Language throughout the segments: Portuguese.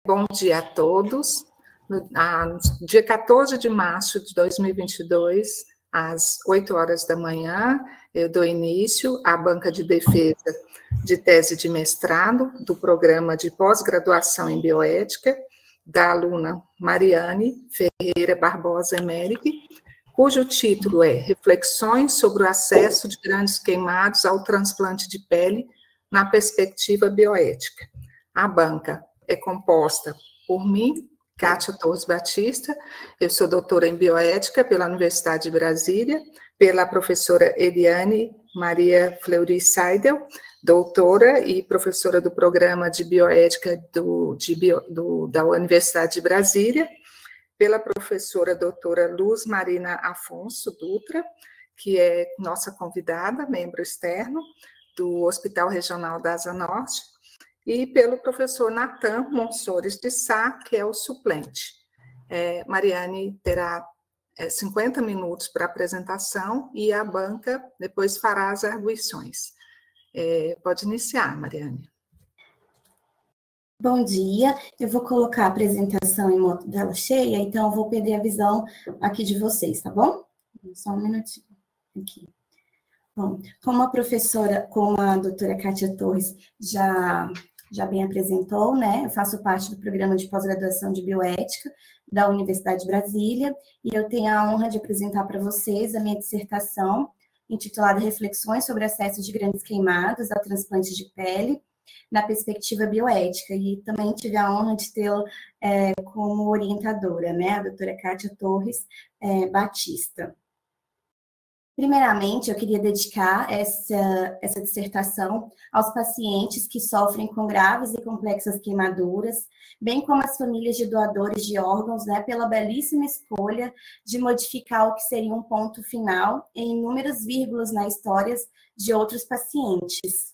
Bom dia a todos. No dia 14 de março de 2022, às 8 horas da manhã, eu dou início à banca de defesa de tese de mestrado do programa de pós-graduação em bioética da aluna Mariane Ferreira Barbosa Emerick, cujo título é Reflexões sobre o acesso de grandes queimados ao transplante de pele na perspectiva bioética. A banca é composta por mim, Kátia Torres Batista, eu sou doutora em bioética pela Universidade de Brasília, pela professora Eliane Maria Fleury Seidel, doutora e professora do programa de bioética da Universidade de Brasília, pela professora doutora Luz Marina Afonso Dutra, que é nossa convidada, membro externo do Hospital Regional da Asa Norte, e pelo professor Natan Monsores de Sá, que é o suplente. Mariane terá 50 minutos para a apresentação e a banca depois fará as arguições. Pode iniciar, Mariane. Bom dia, eu vou colocar a apresentação em modo tela cheia, então eu vou perder a visão aqui de vocês, tá bom? Só um minutinho aqui. Bom, como a doutora Kátia Torres já bem apresentou, né? Eu faço parte do programa de pós-graduação de bioética da Universidade de Brasília e eu tenho a honra de apresentar para vocês a minha dissertação intitulada Reflexões sobre acesso de grandes queimados ao transplante de pele na perspectiva bioética, e também tive a honra de tê-la como orientadora, né? A doutora Kátia Torres Batista. Primeiramente, eu queria dedicar essa dissertação aos pacientes que sofrem com graves e complexas queimaduras, bem como as famílias de doadores de órgãos, né, pela belíssima escolha de modificar o que seria um ponto final em inúmeras vírgulas na história de outros pacientes.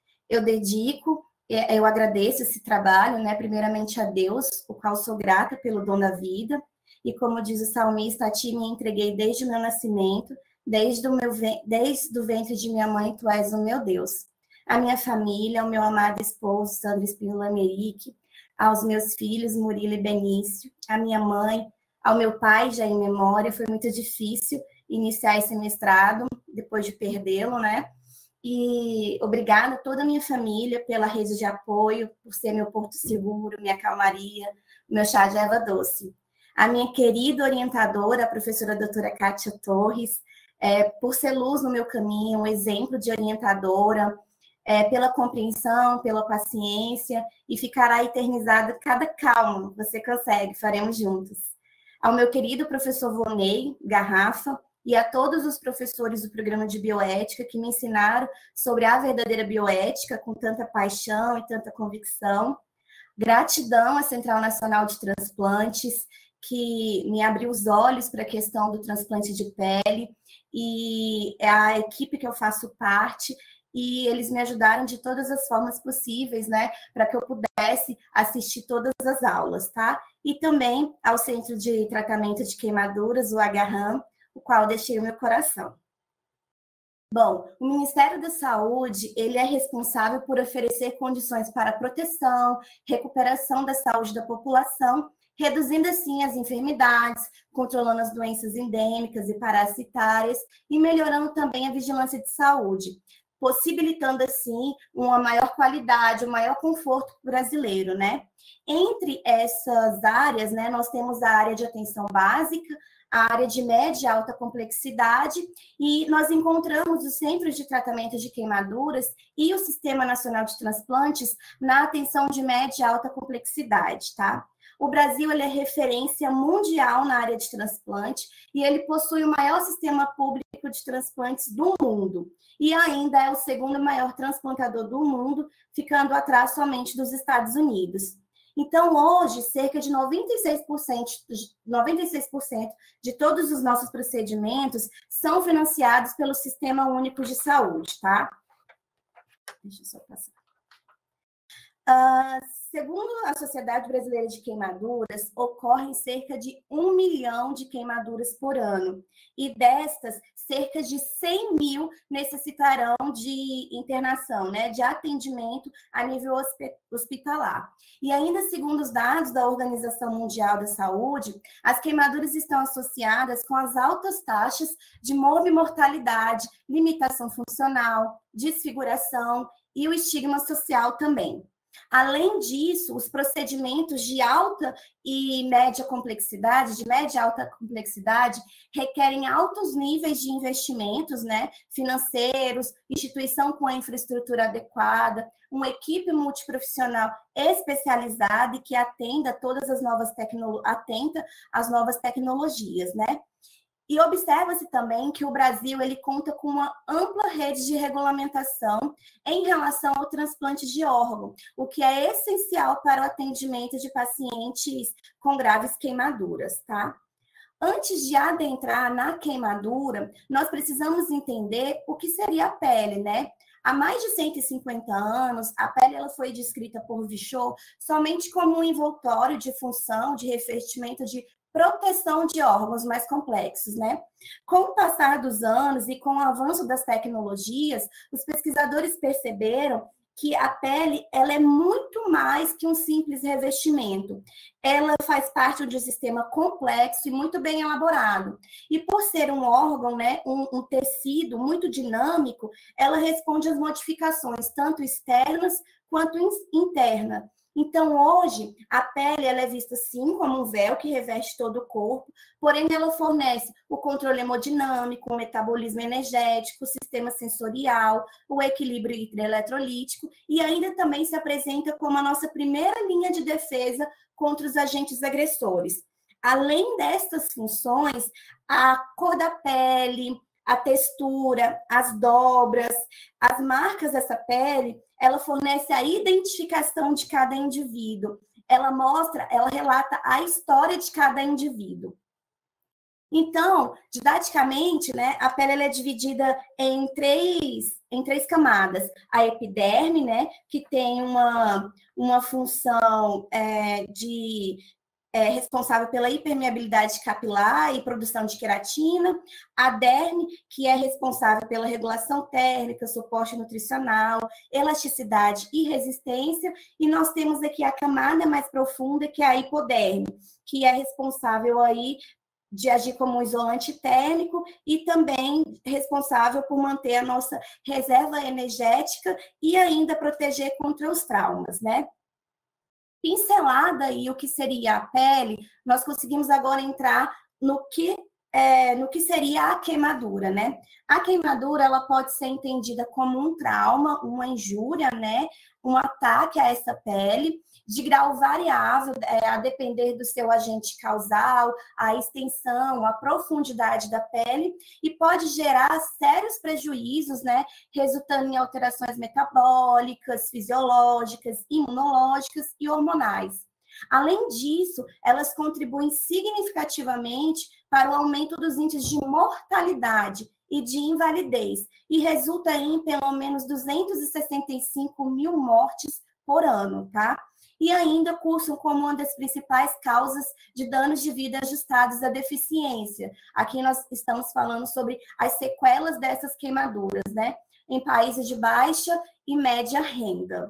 Eu agradeço esse trabalho, né, primeiramente a Deus, o qual sou grata pelo dom da vida, e como diz o salmista, a ti me entreguei desde o meu nascimento, desde o ventre de minha mãe, tu és o meu Deus. A minha família, ao meu amado esposo, Sandro Espínola Emerick, aos meus filhos, Murilo e Benício, a minha mãe, ao meu pai, já em memória, foi muito difícil iniciar esse mestrado, depois de perdê-lo, né? E obrigada a toda a minha família pela rede de apoio, por ser meu porto seguro, minha calmaria, meu chá de erva doce. A minha querida orientadora, a professora doutora Kátia Torres, por ser luz no meu caminho, um exemplo de orientadora, pela compreensão, pela paciência, e ficará eternizado cada calma, você consegue, faremos juntos. Ao meu querido professor Vonei Garrafa, e a todos os professores do programa de bioética que me ensinaram sobre a verdadeira bioética com tanta paixão e tanta convicção. Gratidão à Central Nacional de Transplantes, que me abriu os olhos para a questão do transplante de pele, e é a equipe que eu faço parte, e eles me ajudaram de todas as formas possíveis, né, para que eu pudesse assistir todas as aulas, tá? E também ao Centro de Tratamento de Queimaduras, o Agarram, o qual deixei o meu coração. Bom, o Ministério da Saúde, ele é responsável por oferecer condições para a proteção, recuperação da saúde da população, reduzindo assim as enfermidades, controlando as doenças endêmicas e parasitárias e melhorando também a vigilância de saúde, possibilitando assim uma maior qualidade, um maior conforto brasileiro, né? Entre essas áreas, né, nós temos a área de atenção básica, a área de média e alta complexidade, e nós encontramos os centros de tratamento de queimaduras e o Sistema Nacional de Transplantes na atenção de média e alta complexidade, tá? O Brasil, ele é referência mundial na área de transplante e ele possui o maior sistema público de transplantes do mundo, e ainda é o segundo maior transplantador do mundo, ficando atrás somente dos Estados Unidos. Então, hoje, cerca de 96% de todos os nossos procedimentos são financiados pelo Sistema Único de Saúde, tá? Deixa eu só passar. Segundo a Sociedade Brasileira de Queimaduras, ocorrem cerca de 1 milhão de queimaduras por ano. E destas, cerca de 100 mil necessitarão de internação, né, de atendimento a nível hospitalar. E ainda segundo os dados da Organização Mundial da Saúde, as queimaduras estão associadas com as altas taxas de morbimortalidade, limitação funcional, desfiguração e o estigma social também. Além disso, os procedimentos de alta e média complexidade, de média e alta complexidade, requerem altos níveis de investimentos, né, financeiros, instituição com a infraestrutura adequada, uma equipe multiprofissional especializada e que atenta às novas tecnologias, né? E observa-se também que o Brasil ele conta com uma ampla rede de regulamentação em relação ao transplante de órgão, o que é essencial para o atendimento de pacientes com graves queimaduras, tá? Antes de adentrar na queimadura, nós precisamos entender o que seria a pele, né? Há mais de 150 anos, a pele ela foi descrita por Virchow somente como um envoltório de função, de revestimento de proteção de órgãos mais complexos, né? Com o passar dos anos e com o avanço das tecnologias, os pesquisadores perceberam que a pele ela é muito mais que um simples revestimento. Ela faz parte de um sistema complexo e muito bem elaborado. E por ser um órgão, né, um tecido muito dinâmico, ela responde às modificações, tanto externas quanto internas. Então, hoje, a pele ela é vista, sim, como um véu que reveste todo o corpo, porém, ela fornece o controle hemodinâmico, o metabolismo energético, o sistema sensorial, o equilíbrio hidroeletrolítico, e ainda também se apresenta como a nossa primeira linha de defesa contra os agentes agressores. Além destas funções, a cor da pele, a textura, as dobras, as marcas dessa pele, ela fornece a identificação de cada indivíduo. Ela relata a história de cada indivíduo. Então, didaticamente, né, a pele ela é dividida em três camadas. A epiderme, né, que tem uma função responsável pela hipermeabilidade capilar e produção de queratina, a derme, que é responsável pela regulação térmica, suporte nutricional, elasticidade e resistência, e nós temos aqui a camada mais profunda, que é a hipoderme, que é responsável aí de agir como um isolante térmico e também responsável por manter a nossa reserva energética e ainda proteger contra os traumas, né? Pincelada aí o que seria a pele, nós conseguimos agora entrar no que seria a queimadura, né? A queimadura, ela pode ser entendida como um trauma, uma injúria, né? Um ataque a essa pele, de grau variável, a depender do seu agente causal, a extensão, a profundidade da pele, e pode gerar sérios prejuízos, né? Resultando em alterações metabólicas, fisiológicas, imunológicas e hormonais. Além disso, elas contribuem significativamente para o aumento dos índices de mortalidade e de invalidez, e resulta em pelo menos 265 mil mortes por ano, tá? E ainda cursam como uma das principais causas de danos de vida ajustados à deficiência. Aqui nós estamos falando sobre as sequelas dessas queimaduras, né? Em países de baixa e média renda.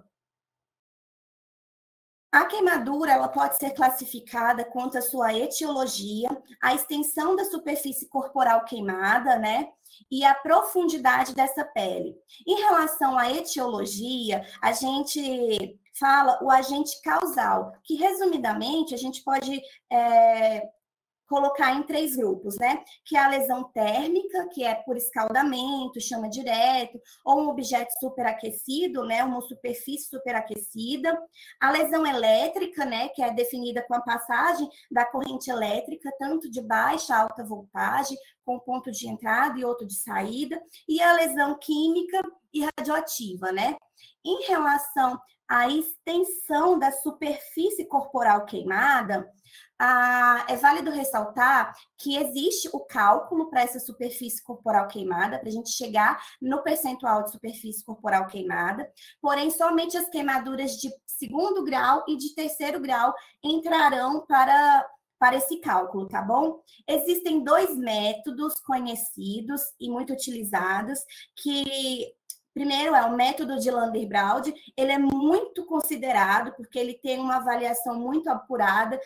A queimadura ela pode ser classificada quanto à sua etiologia, a extensão da superfície corporal queimada, né? E a profundidade dessa pele. Em relação à etiologia, a gente fala o agente causal, que resumidamente a gente pode colocar em 3 grupos, né? Que é a lesão térmica, que é por escaldamento, chama direto, ou um objeto superaquecido, né? Uma superfície superaquecida. A lesão elétrica, né? Que é definida com a passagem da corrente elétrica, tanto de baixa a alta voltagem, com ponto de entrada e outro de saída. E a lesão química e radioativa, né? Em relação a extensão da superfície corporal queimada, é válido ressaltar que existe o cálculo para essa superfície corporal queimada, para a gente chegar no percentual de superfície corporal queimada, porém, somente as queimaduras de 2º grau e de 3º grau entrarão para esse cálculo, tá bom? Existem 2 métodos conhecidos e muito utilizados, que primeiro é o método de Lander-Brown. Ele é muito considerado porque ele tem uma avaliação muito apurada,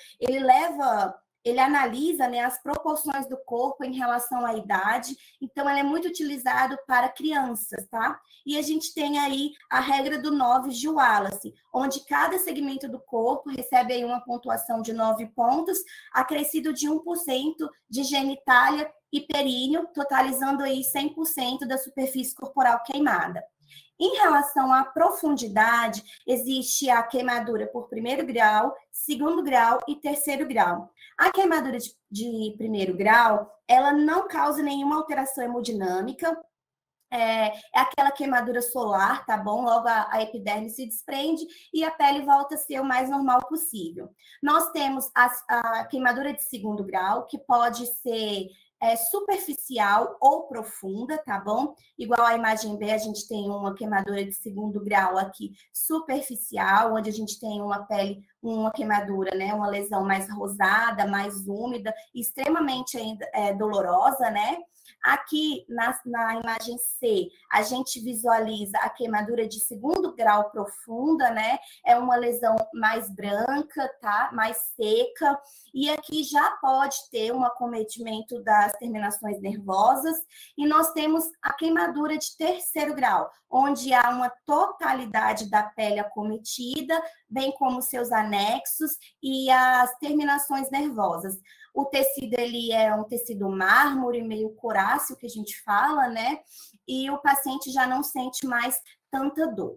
ele analisa, né, as proporções do corpo em relação à idade, então ele é muito utilizado para crianças, tá? E a gente tem aí a regra do 9 de Wallace, onde cada segmento do corpo recebe aí uma pontuação de 9 pontos, acrescido de 1% de genitália e períneo, totalizando aí 100% da superfície corporal queimada. Em relação à profundidade, existe a queimadura por 1º grau, 2º grau e 3º grau. A queimadura de 1º grau, ela não causa nenhuma alteração hemodinâmica, é aquela queimadura solar, tá bom? Logo a epiderme se desprende e a pele volta a ser o mais normal possível. Nós temos a queimadura de 2º grau, que pode ser superficial ou profunda, tá bom? Igual a imagem B, a gente tem uma queimadura de 2º grau aqui, superficial, onde a gente tem uma pele, uma queimadura, né? Uma lesão mais rosada, mais úmida, extremamente dolorosa, né? Aqui na imagem C, a gente visualiza a queimadura de 2º grau profunda, né? É uma lesão mais branca, tá? Mais seca. E aqui já pode ter um acometimento das terminações nervosas. E nós temos a queimadura de 3º grau, onde há uma totalidade da pele acometida, bem como seus anexos e as terminações nervosas. O tecido, ele é um tecido mármore, meio coráceo, que a gente fala, né? E o paciente já não sente mais tanta dor.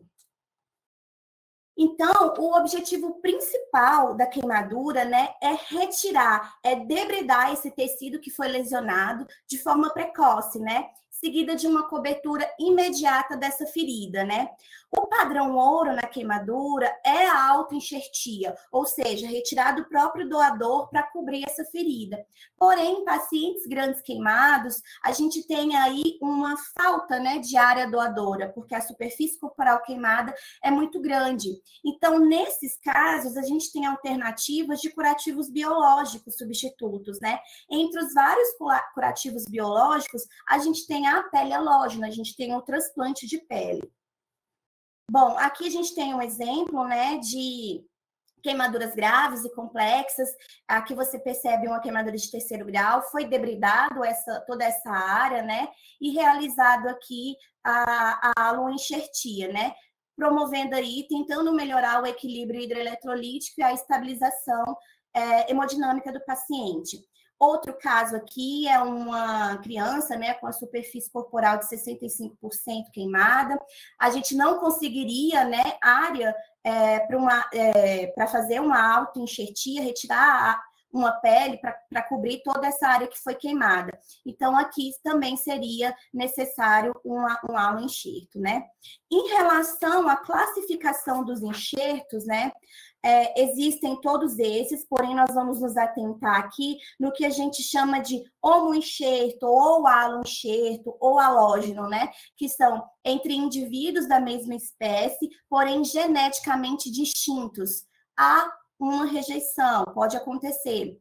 Então, o objetivo principal da queimadura, né, é retirar, debridar esse tecido que foi lesionado de forma precoce, né? Seguida de uma cobertura imediata dessa ferida, né? O padrão ouro na queimadura é a autoenxertia, ou seja, retirar do próprio doador para cobrir essa ferida. Porém, em pacientes grandes queimados, a gente tem aí uma falta, né, de área doadora, porque a superfície corporal queimada é muito grande. Então, nesses casos, a gente tem alternativas de curativos biológicos substitutos, né? Entre os vários curativos biológicos, a gente tem a pele halógena, a gente tem o transplante de pele. Bom, aqui a gente tem um exemplo, né, de queimaduras graves e complexas. Aqui você percebe uma queimadura de 3º grau, foi debridado toda essa área, né, e realizado aqui a aloenxertia, né, promovendo aí, tentando melhorar o equilíbrio hidroeletrolítico e a estabilização hemodinâmica do paciente. Outro caso aqui é uma criança, né, com a superfície corporal de 65% queimada. A gente não conseguiria, né, área para fazer uma autoenxertia, retirar uma pele para cobrir toda essa área que foi queimada. Então, aqui também seria necessário um aloenxerto, né? Em relação à classificação dos enxertos, né? Existem todos esses, porém nós vamos nos atentar aqui no que a gente chama de homoenxerto, ou aloenxerto, ou halógeno, né? Que são entre indivíduos da mesma espécie, porém geneticamente distintos. Há uma rejeição, pode acontecer.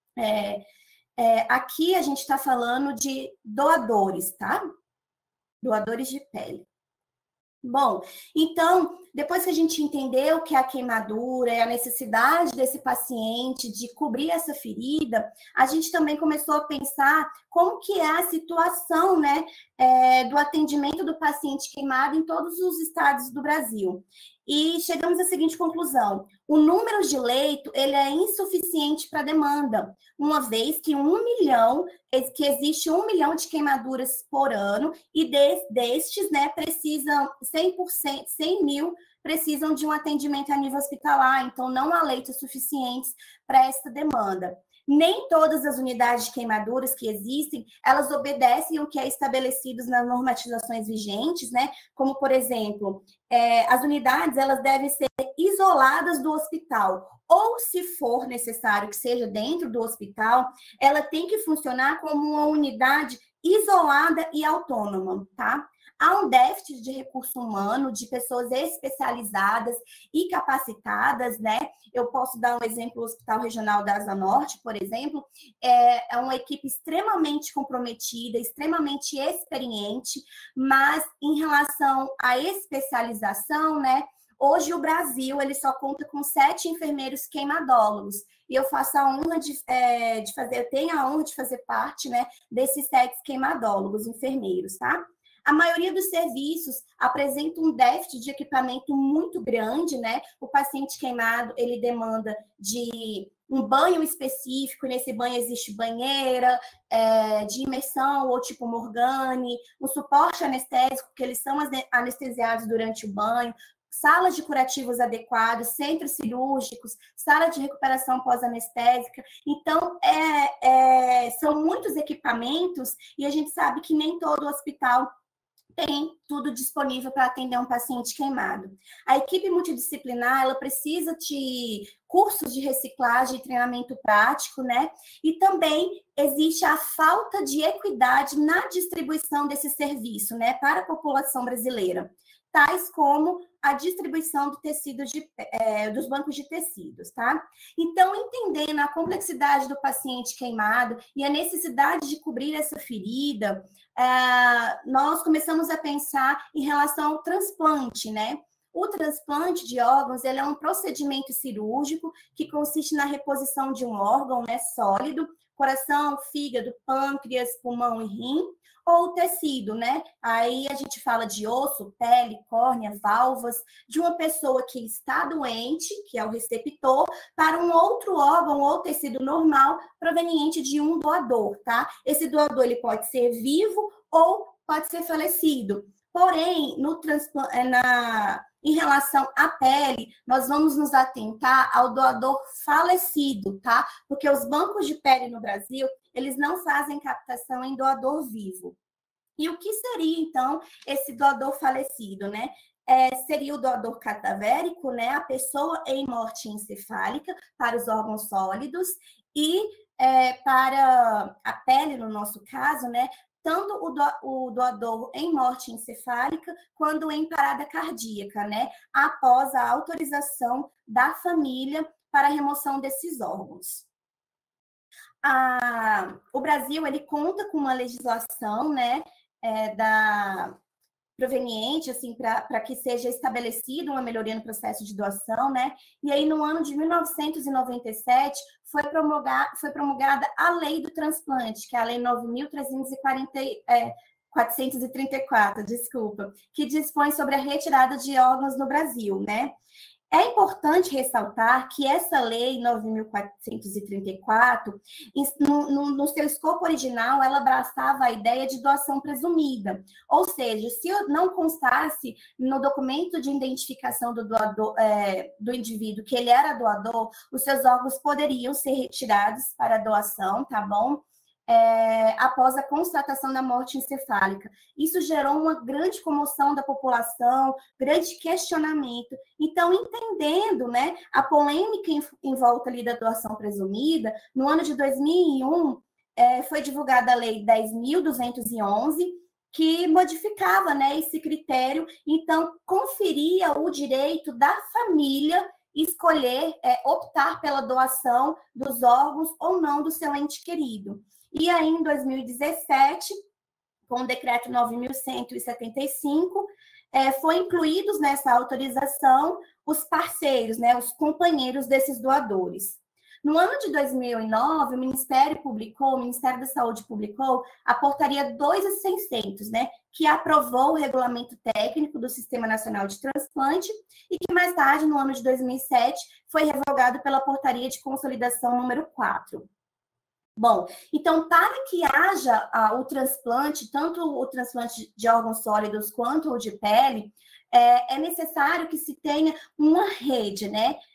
Aqui a gente está falando de doadores, tá? Doadores de pele. Bom, então, depois que a gente entendeu o que é a queimadura e a necessidade desse paciente de cobrir essa ferida, a gente também começou a pensar como que é a situação, né, do atendimento do paciente queimado em todos os estados do Brasil. E chegamos à seguinte conclusão: o número de leito, ele é insuficiente para a demanda, uma vez que existe 1 milhão de queimaduras por ano, e destes, né, precisam 100 mil precisam de um atendimento a nível hospitalar, então não há leitos suficientes para essa demanda. Nem todas as unidades de queimaduras que existem, elas obedecem o que é estabelecido nas normatizações vigentes, né? Como, por exemplo, as unidades, elas devem ser isoladas do hospital, ou, se for necessário que seja dentro do hospital, ela tem que funcionar como uma unidade isolada e autônoma, tá? Há um déficit de recurso humano, de pessoas especializadas e capacitadas, né? Eu posso dar um exemplo, o Hospital Regional da Asa Norte, por exemplo, é uma equipe extremamente comprometida, extremamente experiente, mas em relação à especialização, né? Hoje o Brasil ele só conta com 7 enfermeiros queimadólogos. E eu faço a honra de fazer, eu tenho a honra de fazer parte, né, desses 7 queimadólogos, enfermeiros, tá? A maioria dos serviços apresenta um déficit de equipamento muito grande, né? O paciente queimado, ele demanda de um banho específico, nesse banho existe banheira, de imersão ou tipo Morgane, um suporte anestésico, que eles são anestesiados durante o banho, salas de curativos adequados, centros cirúrgicos, sala de recuperação pós-anestésica. Então, são muitos equipamentos e a gente sabe que nem todo hospital tem tudo disponível para atender um paciente queimado. A equipe multidisciplinar, ela precisa de cursos de reciclagem e treinamento prático, né? E também existe a falta de equidade na distribuição desse serviço, né, para a população brasileira, tais como a distribuição do tecido dos bancos de tecidos, tá? Então, entendendo a complexidade do paciente queimado e a necessidade de cobrir essa ferida, nós começamos a pensar em relação ao transplante, né? O transplante de órgãos, ele é um procedimento cirúrgico que consiste na reposição de um órgão, né, sólido, coração, fígado, pâncreas, pulmão e rim, ou tecido, né? Aí a gente fala de osso, pele, córnea, válvulas, de uma pessoa que está doente, que é o receptor, para um outro órgão ou tecido normal proveniente de um doador, tá? Esse doador, ele pode ser vivo ou pode ser falecido. Porém, em relação à pele, nós vamos nos atentar ao doador falecido, tá? Porque os bancos de pele no Brasil, eles não fazem captação em doador vivo. E o que seria, então, esse doador falecido, né? Seria o doador cadavérico, né? A pessoa em morte encefálica para os órgãos sólidos e para a pele, no nosso caso, né? Tanto o doador em morte encefálica quanto em parada cardíaca, né? Após a autorização da família para a remoção desses órgãos. O Brasil, ele conta com uma legislação, né, proveniente, assim, para que seja estabelecida uma melhoria no processo de doação, né? E aí, no ano de 1997, foi promulgada a Lei do Transplante, que é a Lei 9.434, desculpa, que dispõe sobre a retirada de órgãos no Brasil, né? É importante ressaltar que essa lei 9.434, no seu escopo original, ela abraçava a ideia de doação presumida. Ou seja, se não constasse no documento de identificação do doador, do indivíduo que ele era doador, os seus órgãos poderiam ser retirados para doação, tá bom? Após a constatação da morte encefálica. Isso gerou uma grande comoção da população, grande questionamento. Então, entendendo, né, a polêmica em volta ali da doação presumida, no ano de 2001, foi divulgada a Lei 10.211, que modificava, né, esse critério, então, conferia o direito da família escolher, optar pela doação dos órgãos ou não do seu ente querido. E aí, em 2017, com o decreto 9.175, foi incluídos nessa autorização os parceiros, né, os companheiros desses doadores. No ano de 2009, o Ministério da Saúde publicou a Portaria 2.600, né, que aprovou o regulamento técnico do Sistema Nacional de Transplante e que mais tarde, no ano de 2007, foi revogado pela Portaria de Consolidação número 4. Bom, então, para que haja o transplante, tanto o transplante de órgãos sólidos quanto o de pele, é necessário que se tenha uma rede, né?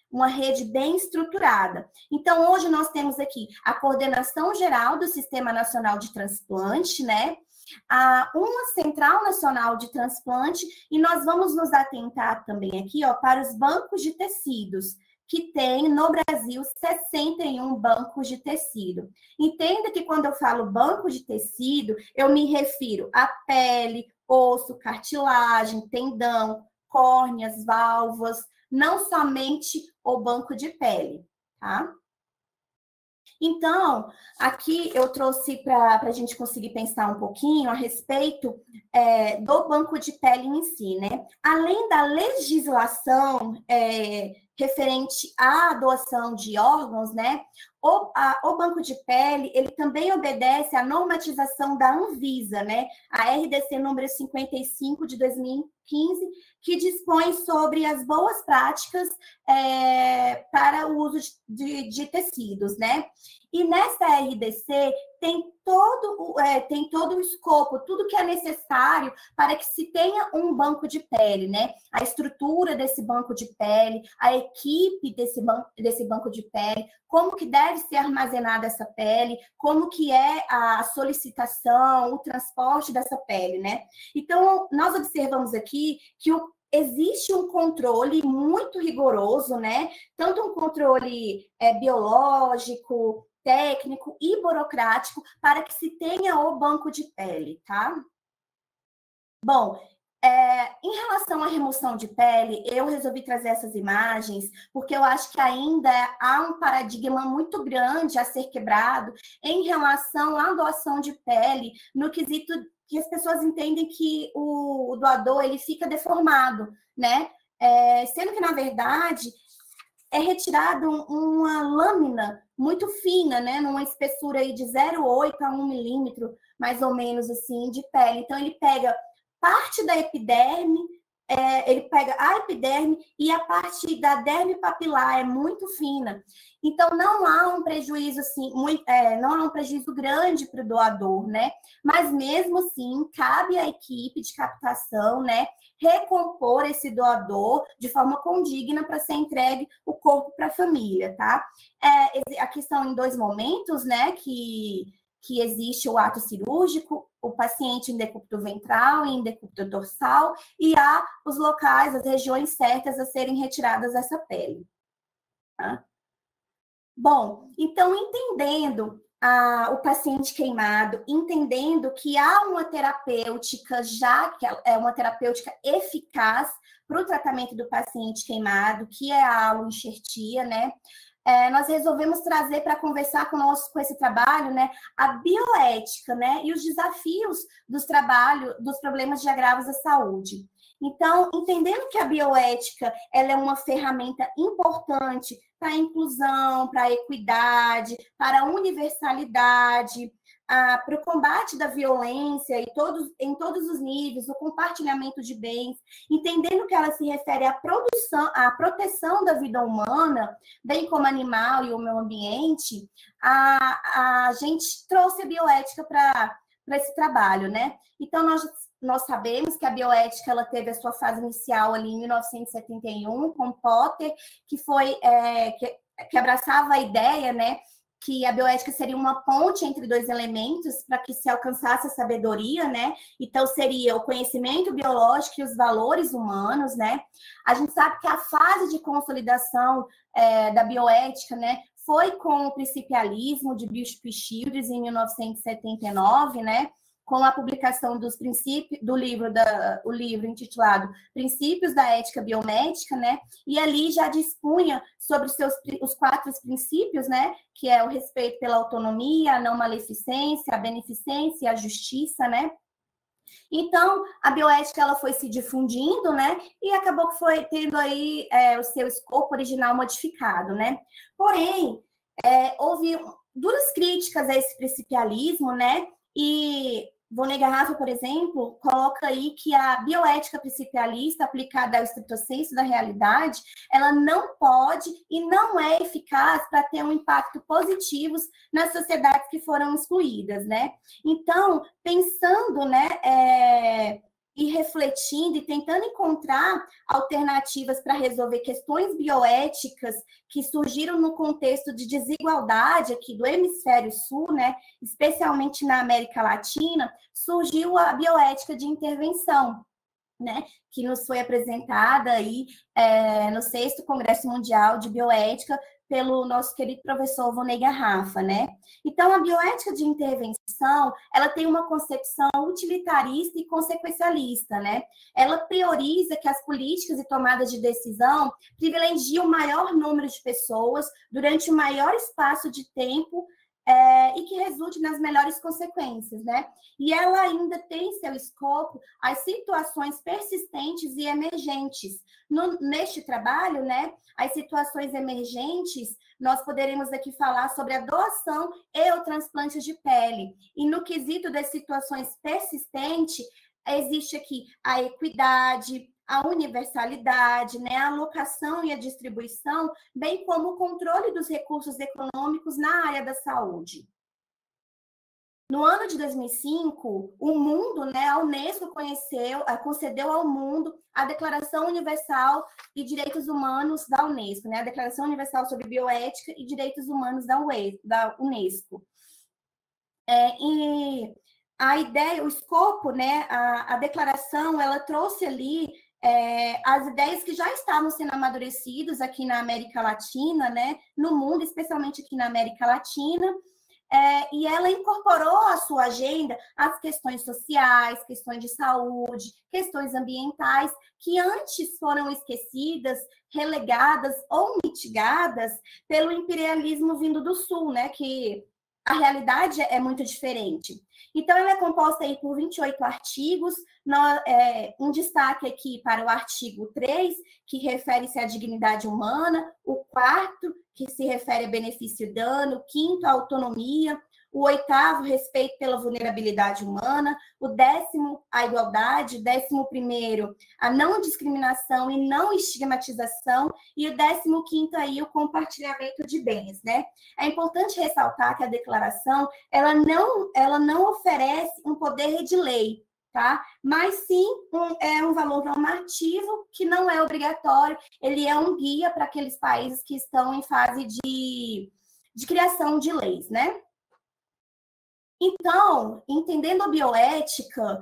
uma rede bem estruturada. Então, hoje nós temos aqui a coordenação geral do Sistema Nacional de Transplante, né? Uma Central Nacional de Transplante, e nós vamos nos atentar também aqui, ó, para os bancos de tecidos, que tem no Brasil 61 bancos de tecido. Entenda que quando eu falo banco de tecido, eu me refiro a pele, osso, cartilagem, tendão, córneas, válvulas, não somente o banco de pele, tá? Então, aqui eu trouxe para a gente conseguir pensar um pouquinho a respeito do banco de pele em si, né? Além da legislação referente à doação de órgãos, né? O banco de pele, ele também obedece à normatização da Anvisa, né? A RDC número 55 de 2015, que dispõe sobre as boas práticas para o uso de tecidos, né? E nessa RDC tem todo o escopo, tudo que é necessário para que se tenha um banco de pele, né? A estrutura desse banco de pele, a equipe desse banco de pele, como que deve ser armazenada essa pele, como que é a solicitação, o transporte dessa pele, né? Então, nós observamos aqui que existe um controle muito rigoroso, né? Tanto um controle biológico, técnico e burocrático para que se tenha o banco de pele, tá? Bom, em relação à remoção de pele, eu resolvi trazer essas imagens porque eu acho que ainda há um paradigma muito grande a ser quebrado em relação à doação de pele, no quesito que as pessoas entendem que o doador ele fica deformado, né? Sendo que, na verdade, é retirado uma lâmina muito fina, né? Numa espessura aí de 0,8 a 1 milímetro, mais ou menos assim, de pele. Então, ele pega parte da epiderme, ele pega a epiderme e a parte da derme papilar é muito fina. Então, não há um prejuízo assim, não há um prejuízo grande para o doador, né? Mas mesmo assim, cabe à equipe de captação, né, recompor esse doador de forma condigna para ser entregue o corpo para a família, tá? Aqui são em 2 momentos, né, que existe o ato cirúrgico, o paciente em decúbito ventral e em decúbito dorsal, e há os locais, as regiões certas a serem retiradas dessa pele. Tá? Bom, então, entendendo o paciente queimado, entendendo que há uma terapêutica, já que é uma terapêutica eficaz para o tratamento do paciente queimado, que é a aloenxertia, né? Nós resolvemos trazer para conversar com esse trabalho, né, a bioética, né, e os desafios dos problemas de agravos à saúde. Então, entendendo que a bioética ela é uma ferramenta importante para a inclusão, para a equidade, para a universalidade, para o combate da violência em todos os níveis, o compartilhamento de bens, entendendo que ela se refere à proteção da vida humana, bem como animal e o meio ambiente, a gente trouxe a bioética para esse trabalho, né? Então, nós sabemos que a bioética ela teve a sua fase inicial ali em 1971, com Potter, que foi que abraçava a ideia, né, que a bioética seria uma ponte entre 2 elementos para que se alcançasse a sabedoria, né? Então, seria o conhecimento biológico e os valores humanos, né? A gente sabe que a fase de consolidação da bioética, né, foi com o principialismo de Bishop Childress em 1979, né? Com a publicação dos princípios do o livro intitulado Princípios da Ética Biomédica, né? E ali já dispunha sobre os 4 princípios, né? Que é o respeito pela autonomia, a não maleficência, a beneficência e a justiça, né? Então, a bioética ela foi se difundindo, né? E acabou que foi tendo aí o seu escopo original modificado, né? Porém, houve duras críticas a esse principialismo, né? E Vonnet Garrafa, por exemplo, coloca aí que a bioética principialista aplicada ao estricto sensu da realidade, ela não pode e não é eficaz para ter um impacto positivo nas sociedades que foram excluídas, né? Então, pensando, né, e refletindo e tentando encontrar alternativas para resolver questões bioéticas que surgiram no contexto de desigualdade aqui do hemisfério sul, né, especialmente na América Latina, surgiu a bioética de intervenção, né, que nos foi apresentada aí no 6º Congresso Mundial de Bioética pelo nosso querido professor Vonei Garrafa, né? Então, a bioética de intervenção, ela tem uma concepção utilitarista e consequencialista, né? Ela prioriza que as políticas e tomadas de decisão privilegiem o maior número de pessoas durante o maior espaço de tempo e que resulte nas melhores consequências, né? E ela ainda tem em seu escopo as situações persistentes e emergentes. Neste trabalho, né, as situações emergentes, nós poderemos aqui falar sobre a doação e o transplante de pele. E no quesito das situações persistentes, existe aqui a equidade, a universalidade, né, a alocação e a distribuição, bem como o controle dos recursos econômicos na área da saúde. No ano de 2005, o mundo, né, a Unesco concedeu ao mundo a Declaração Universal de Direitos Humanos da Unesco, né, a Declaração Universal sobre Bioética e Direitos Humanos da Unesco. E a ideia, o escopo, né, a declaração, ela trouxe ali as ideias que já estavam sendo amadurecidas aqui na América Latina, né, no mundo, especialmente aqui na América Latina, e ela incorporou à sua agenda as questões sociais, questões de saúde, questões ambientais, que antes foram esquecidas, relegadas ou mitigadas pelo imperialismo vindo do Sul, né, que a realidade é muito diferente. Então, ela é composta aí por 28 artigos, um destaque aqui para o artigo 3, que refere-se à dignidade humana, o 4º, que se refere a benefício e dano, o 5º, a autonomia, o 8º, respeito pela vulnerabilidade humana, o 10º, a igualdade, 11º, a não discriminação e não estigmatização, e o 15º aí, o compartilhamento de bens, né? É importante ressaltar que a declaração, ela não oferece um poder de lei, tá? Mas sim um valor normativo que não é obrigatório, ele é um guia para aqueles países que estão em fase de criação de leis, né? Então, entendendo a bioética,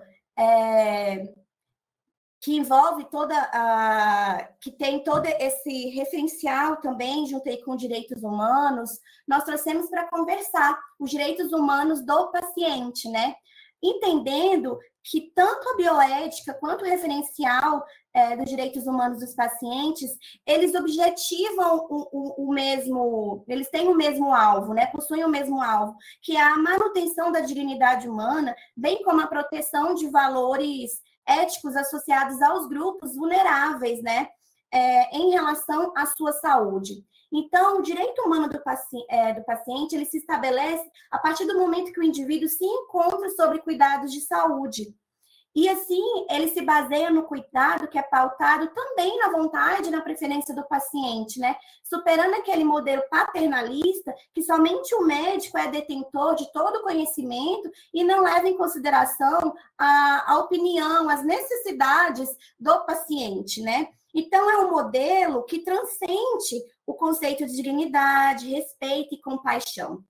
que envolve que tem todo esse referencial também, juntei com direitos humanos, nós trouxemos para conversar os direitos humanos do paciente, né? Entendendo que tanto a bioética quanto o referencial dos direitos humanos dos pacientes, eles objetivam eles têm o mesmo alvo, né? Possuem o mesmo alvo, que é a manutenção da dignidade humana, bem como a proteção de valores éticos associados aos grupos vulneráveis, né? Em relação à sua saúde. Então, o direito humano do paciente, ele se estabelece a partir do momento que o indivíduo se encontra sobre cuidados de saúde. E assim, ele se baseia no cuidado que é pautado também na vontade e na preferência do paciente, né? Superando aquele modelo paternalista que somente o médico é detentor de todo o conhecimento e não leva em consideração a opinião, as necessidades do paciente, né? Então, é um modelo que transcende o conceito de dignidade, respeito e compaixão.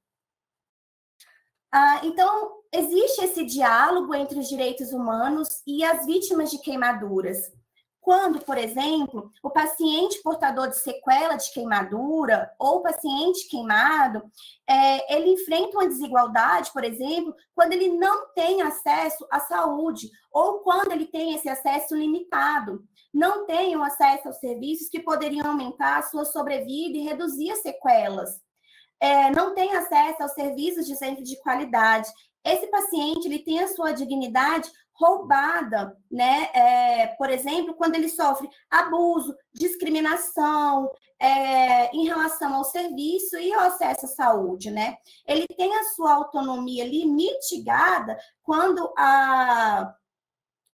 Então, existe esse diálogo entre os direitos humanos e as vítimas de queimaduras. Quando, por exemplo, o paciente portador de sequela de queimadura ou o paciente queimado, ele enfrenta uma desigualdade, por exemplo, quando ele não tem acesso à saúde ou quando ele tem esse acesso limitado, não tem o acesso aos serviços que poderiam aumentar a sua sobrevida e reduzir as sequelas. Não tem acesso aos serviços de centro de qualidade. Esse paciente, ele tem a sua dignidade roubada, né? Por exemplo, quando ele sofre abuso, discriminação em relação ao serviço e ao acesso à saúde, né? Ele tem a sua autonomia ali mitigada quando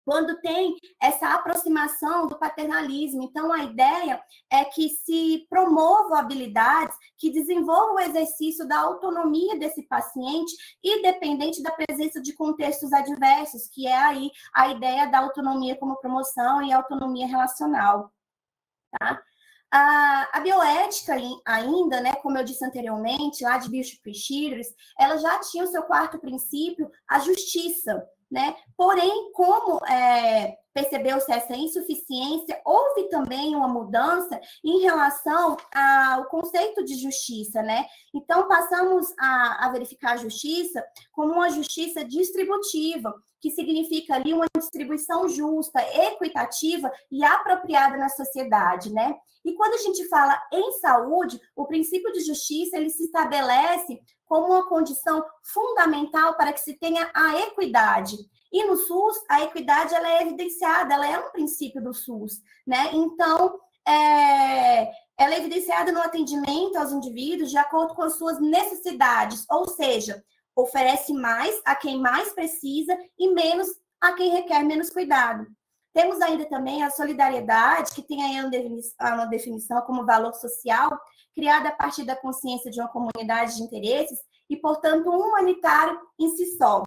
quando tem essa aproximação do paternalismo. Então, a ideia é que se promovam habilidades que desenvolvam o exercício da autonomia desse paciente, independente da presença de contextos adversos, que é aí a ideia da autonomia como promoção e autonomia relacional, tá? A bioética ainda, né, como eu disse anteriormente, lá de Bishop e Childress, ela já tinha o seu quarto princípio, a justiça, né? Porém, como percebeu-se essa insuficiência, houve também uma mudança em relação ao conceito de justiça, né? Então, passamos a verificar a justiça como uma justiça distributiva, que significa ali uma distribuição justa, equitativa e apropriada na sociedade, né? E quando a gente fala em saúde, o princípio de justiça, ele se estabelece como uma condição fundamental para que se tenha a equidade. E no SUS, a equidade ela é evidenciada, ela é um princípio do SUS, né? Então, ela é evidenciada no atendimento aos indivíduos de acordo com as suas necessidades, ou seja, oferece mais a quem mais precisa e menos a quem requer menos cuidado. Temos ainda também a solidariedade, que tem aí uma definição como valor social, criada a partir da consciência de uma comunidade de interesses e, portanto, humanitário em si só.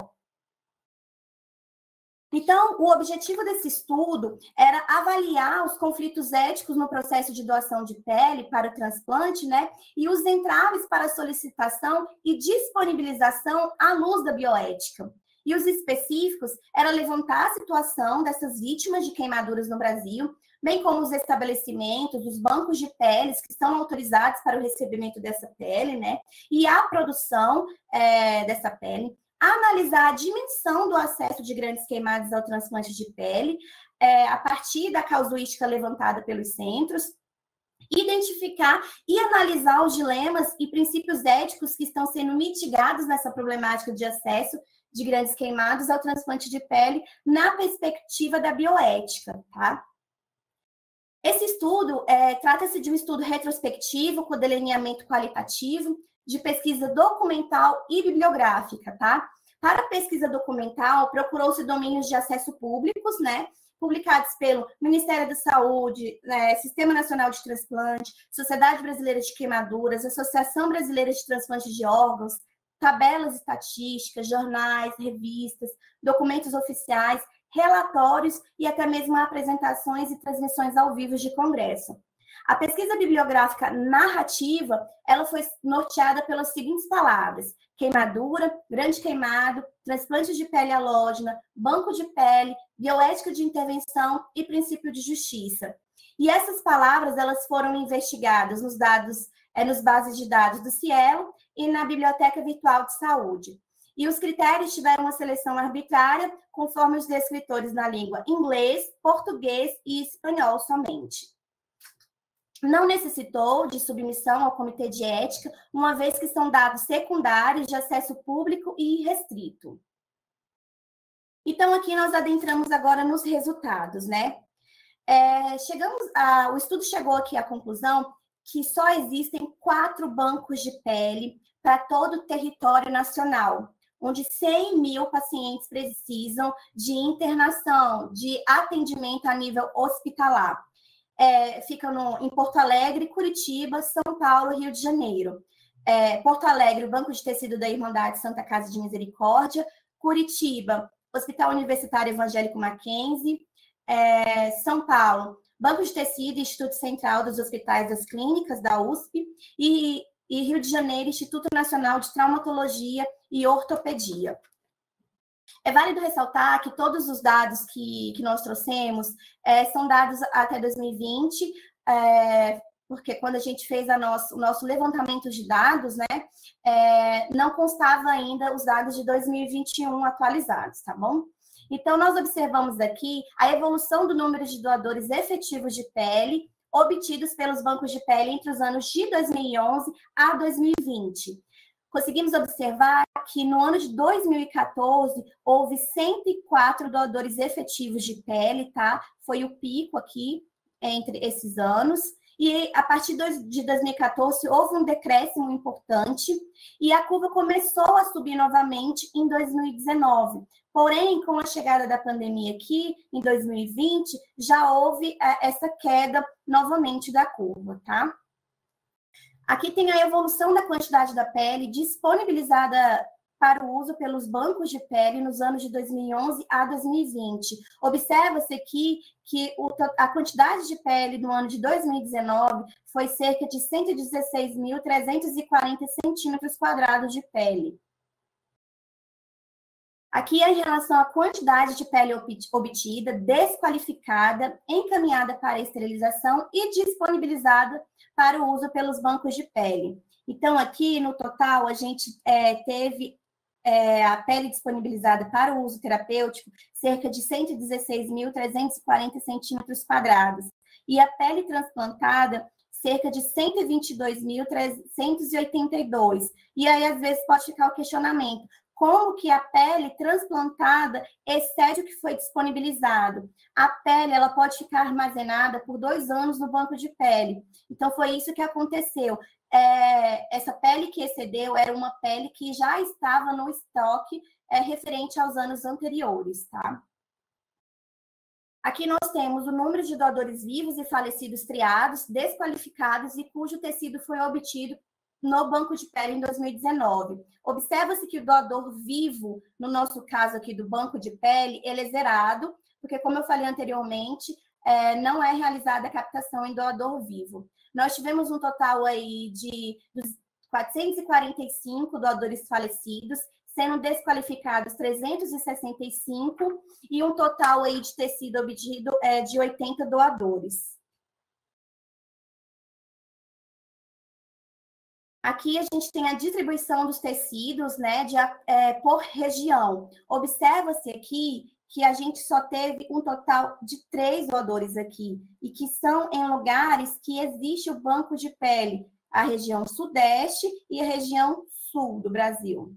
Então, o objetivo desse estudo era avaliar os conflitos éticos no processo de doação de pele para o transplante, né? E os entraves para a solicitação e disponibilização à luz da bioética. E os específicos era levantar a situação dessas vítimas de queimaduras no Brasil, bem como os estabelecimentos, os bancos de peles que estão autorizados para o recebimento dessa pele, né? E a produção dessa pele. Analisar a dimensão do acesso de grandes queimadas ao transplante de pele, a partir da casuística levantada pelos centros, identificar e analisar os dilemas e princípios éticos que estão sendo mitigados nessa problemática de acesso de grandes queimados ao transplante de pele na perspectiva da bioética, tá? Esse estudo trata-se de um estudo retrospectivo com delineamento qualitativo, de pesquisa documental e bibliográfica, tá? Para a pesquisa documental, procurou-se domínios de acesso públicos, né? Publicados pelo Ministério da Saúde, Sistema Nacional de Transplante, Sociedade Brasileira de Queimaduras, Associação Brasileira de Transplante de Órgãos, tabelas estatísticas, jornais, revistas, documentos oficiais, relatórios e até mesmo apresentações e transmissões ao vivo de congresso. A pesquisa bibliográfica narrativa, ela foi norteada pelas seguintes palavras: queimadura, grande queimado, transplante de pele halógena, banco de pele, bioética de intervenção e princípio de justiça. E essas palavras, elas foram investigadas nos bases de dados do Cielo e na Biblioteca Virtual de Saúde. E os critérios tiveram uma seleção arbitrária, conforme os descritores na língua inglês, português e espanhol somente. Não necessitou de submissão ao Comitê de Ética, uma vez que são dados secundários de acesso público e restrito. Então, aqui nós adentramos agora nos resultados, né? O estudo chegou aqui à conclusão que só existem 4 bancos de pele para todo o território nacional, onde 100 mil pacientes precisam de internação, de atendimento a nível hospitalar. Fica em Porto Alegre, Curitiba, São Paulo, Rio de Janeiro. Porto Alegre, o Banco de Tecido da Irmandade Santa Casa de Misericórdia. Curitiba, Hospital Universitário Evangélico Mackenzie. São Paulo, Banco de Tecido, Instituto Central dos Hospitais das Clínicas, da USP. E Rio de Janeiro, Instituto Nacional de Traumatologia e Ortopedia. É válido ressaltar que todos os dados que nós trouxemos são dados até 2020, porque quando a gente fez o nosso levantamento de dados, né, não constava ainda os dados de 2021 atualizados, tá bom? Então, nós observamos aqui a evolução do número de doadores efetivos de pele obtidos pelos bancos de pele entre os anos de 2011 a 2020. Conseguimos observar que no ano de 2014, houve 104 doadores efetivos de pele, tá? Foi o pico aqui entre esses anos. e a partir de 2014 houve um decréscimo importante e a curva começou a subir novamente em 2019. Porém, com a chegada da pandemia aqui, em 2020, já houve essa queda novamente da curva, tá? Aqui tem a evolução da quantidade da pele disponibilizada para o uso pelos bancos de pele nos anos de 2011 a 2020. Observa-se aqui que a quantidade de pele no ano de 2019 foi cerca de 116.340 centímetros quadrados de pele. Aqui é em relação à quantidade de pele obtida, desqualificada, encaminhada para a esterilização e disponibilizada para o uso pelos bancos de pele. Então, aqui, no total, a gente teve a pele disponibilizada para o uso terapêutico, cerca de 116.340 centímetros quadrados. E a pele transplantada, cerca de 122.382. E aí, às vezes, pode ficar o questionamento: como que a pele transplantada excede o que foi disponibilizado? A pele, ela pode ficar armazenada por 2 anos no banco de pele. Então, foi isso que aconteceu. Essa pele que excedeu era uma pele que já estava no estoque referente aos anos anteriores, tá? Aqui nós temos o número de doadores vivos e falecidos triados, desqualificados e cujo tecido foi obtido no banco de pele em 2019. Observa-se que o doador vivo, no nosso caso aqui do banco de pele, ele é zerado, porque, como eu falei anteriormente, não é realizada a captação em doador vivo. Nós tivemos um total aí de 445 doadores falecidos, sendo desqualificados 365, e um total aí de tecido obtido de 80 doadores. Aqui a gente tem a distribuição dos tecidos, né, por região. Observa-se aqui que a gente só teve um total de 3 doadores aqui, e que são em lugares que existe o banco de pele, a região sudeste e a região sul do Brasil.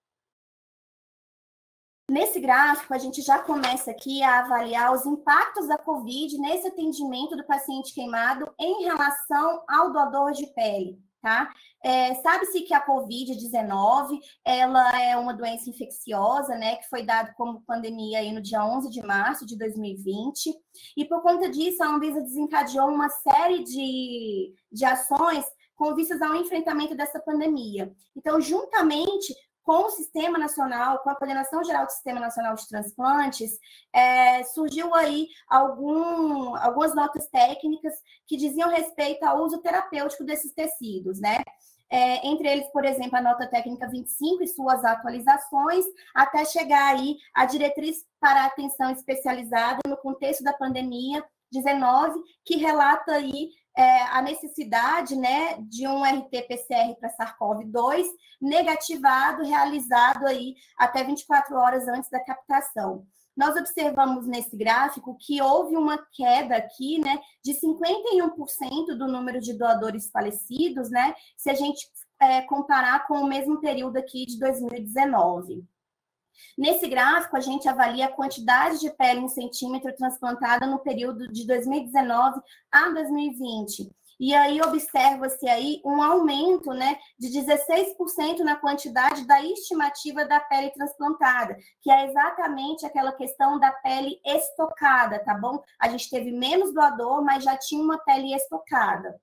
Nesse gráfico, a gente já começa aqui a avaliar os impactos da COVID nesse atendimento do paciente queimado em relação ao doador de pele. Tá? Sabe-se que a COVID-19 ela é uma doença infecciosa, né, que foi dada como pandemia aí no dia 11 de março de 2020, e por conta disso a Anvisa desencadeou uma série de ações com vistas ao enfrentamento dessa pandemia. Então, juntamente com o Sistema Nacional, com a Coordenação Geral do Sistema Nacional de Transplantes, surgiu aí algumas notas técnicas que diziam respeito ao uso terapêutico desses tecidos, né? Entre eles, por exemplo, a nota técnica 25 e suas atualizações, até chegar aí a diretriz para a atenção especializada no contexto da pandemia 19, que relata aí a necessidade, né, de um RT-PCR para SARS-CoV-2 negativado, realizado aí até 24 horas antes da captação. Nós observamos nesse gráfico que houve uma queda aqui, né, de 51% do número de doadores falecidos, né, se a gente comparar com o mesmo período aqui de 2019. Nesse gráfico, a gente avalia a quantidade de pele em centímetro transplantada no período de 2019 a 2020. E aí observa-se aí um aumento, né, de 16% na quantidade da estimativa da pele transplantada, que é exatamente aquela questão da pele estocada, tá bom? A gente teve menos doador, mas já tinha uma pele estocada.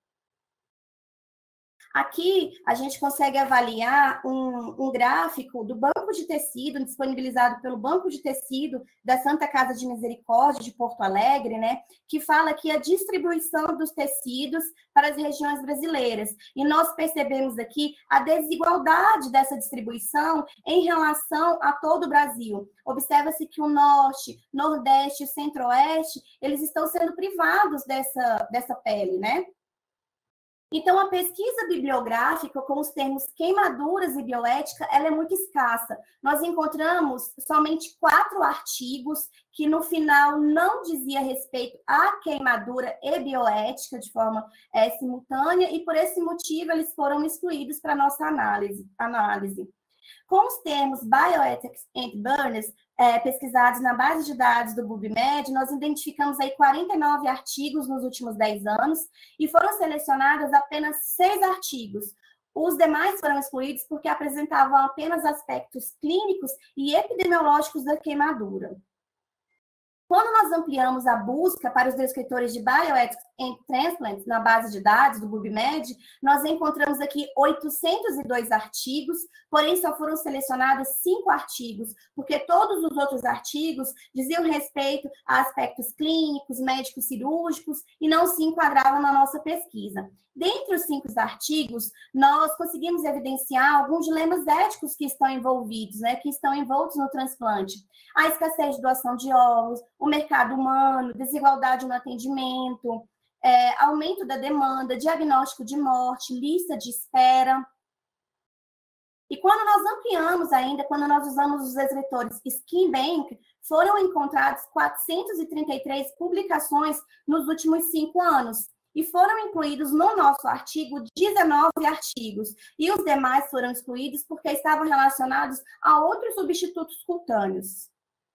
Aqui, a gente consegue avaliar um gráfico do banco de tecido, disponibilizado pelo Banco de Tecido da Santa Casa de Misericórdia de Porto Alegre, né, que fala aqui a distribuição dos tecidos para as regiões brasileiras. E nós percebemos aqui a desigualdade dessa distribuição em relação a todo o Brasil. Observa-se que o Norte, Nordeste e o Centro-Oeste, eles estão sendo privados dessa pele, né? Então, a pesquisa bibliográfica com os termos queimaduras e bioética, ela é muito escassa. Nós encontramos somente 4 artigos que, no final, não dizia respeito à queimadura e bioética de forma simultânea, e, por esse motivo, eles foram excluídos para a nossa análise. Com os termos Bioethics and Burners, pesquisados na base de dados do PubMed, nós identificamos aí 49 artigos nos últimos 10 anos e foram selecionados apenas 6 artigos. Os demais foram excluídos porque apresentavam apenas aspectos clínicos e epidemiológicos da queimadura. Quando nós ampliamos a busca para os descritores de Bioethics and Transplants na base de dados do PubMed, nós encontramos aqui 802 artigos, porém só foram selecionados 5 artigos, porque todos os outros artigos diziam respeito a aspectos clínicos, médicos cirúrgicos e não se enquadravam na nossa pesquisa. Dentre os 5 artigos, nós conseguimos evidenciar alguns dilemas éticos que estão envolvidos, né, que estão envoltos no transplante. A escassez de doação de órgãos, o mercado humano, desigualdade no atendimento, aumento da demanda, diagnóstico de morte, lista de espera. E quando nós ampliamos ainda, quando nós usamos os escritores Skin Bank, foram encontrados 433 publicações nos últimos 5 anos. E foram incluídos no nosso artigo 19 artigos. E os demais foram excluídos porque estavam relacionados a outros substitutos cutâneos.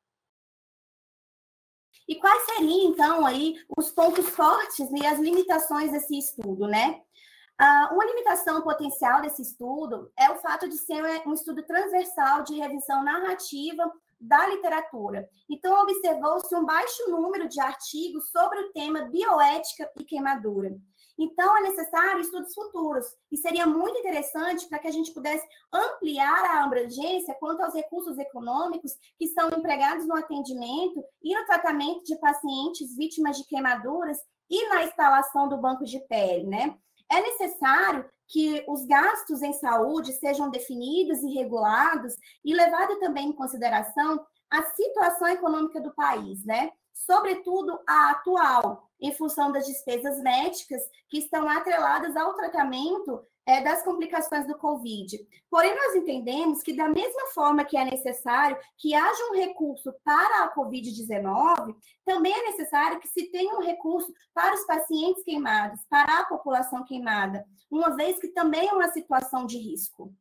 E quais seriam, então, aí os pontos fortes e as limitações desse estudo, né? Uma limitação potencial desse estudo é o fato de ser um estudo transversal de revisão narrativa da literatura. Então, observou-se um baixo número de artigos sobre o tema bioética e queimadura. Então, é necessário estudos futuros, e seria muito interessante para que a gente pudesse ampliar a abrangência quanto aos recursos econômicos que são empregados no atendimento e no tratamento de pacientes vítimas de queimaduras e na instalação do banco de pele, né? É necessário que os gastos em saúde sejam definidos e regulados e levado também em consideração a situação econômica do país, né? Sobretudo a atual, em função das despesas médicas que estão atreladas ao tratamento das complicações do Covid. Porém, nós entendemos que da mesma forma que é necessário que haja um recurso para a Covid-19, também é necessário que se tenha um recurso para os pacientes queimados, para a população queimada, uma vez que também é uma situação de risco.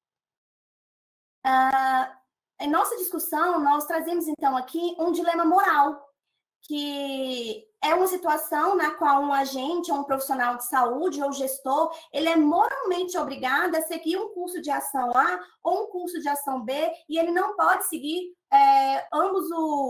Em nossa discussão, nós trazemos, então, aqui um dilema moral, que é uma situação na qual um agente, ou um profissional de saúde, ou gestor, ele é moralmente obrigado a seguir um curso de ação A ou um curso de ação B, e ele não pode seguir ambos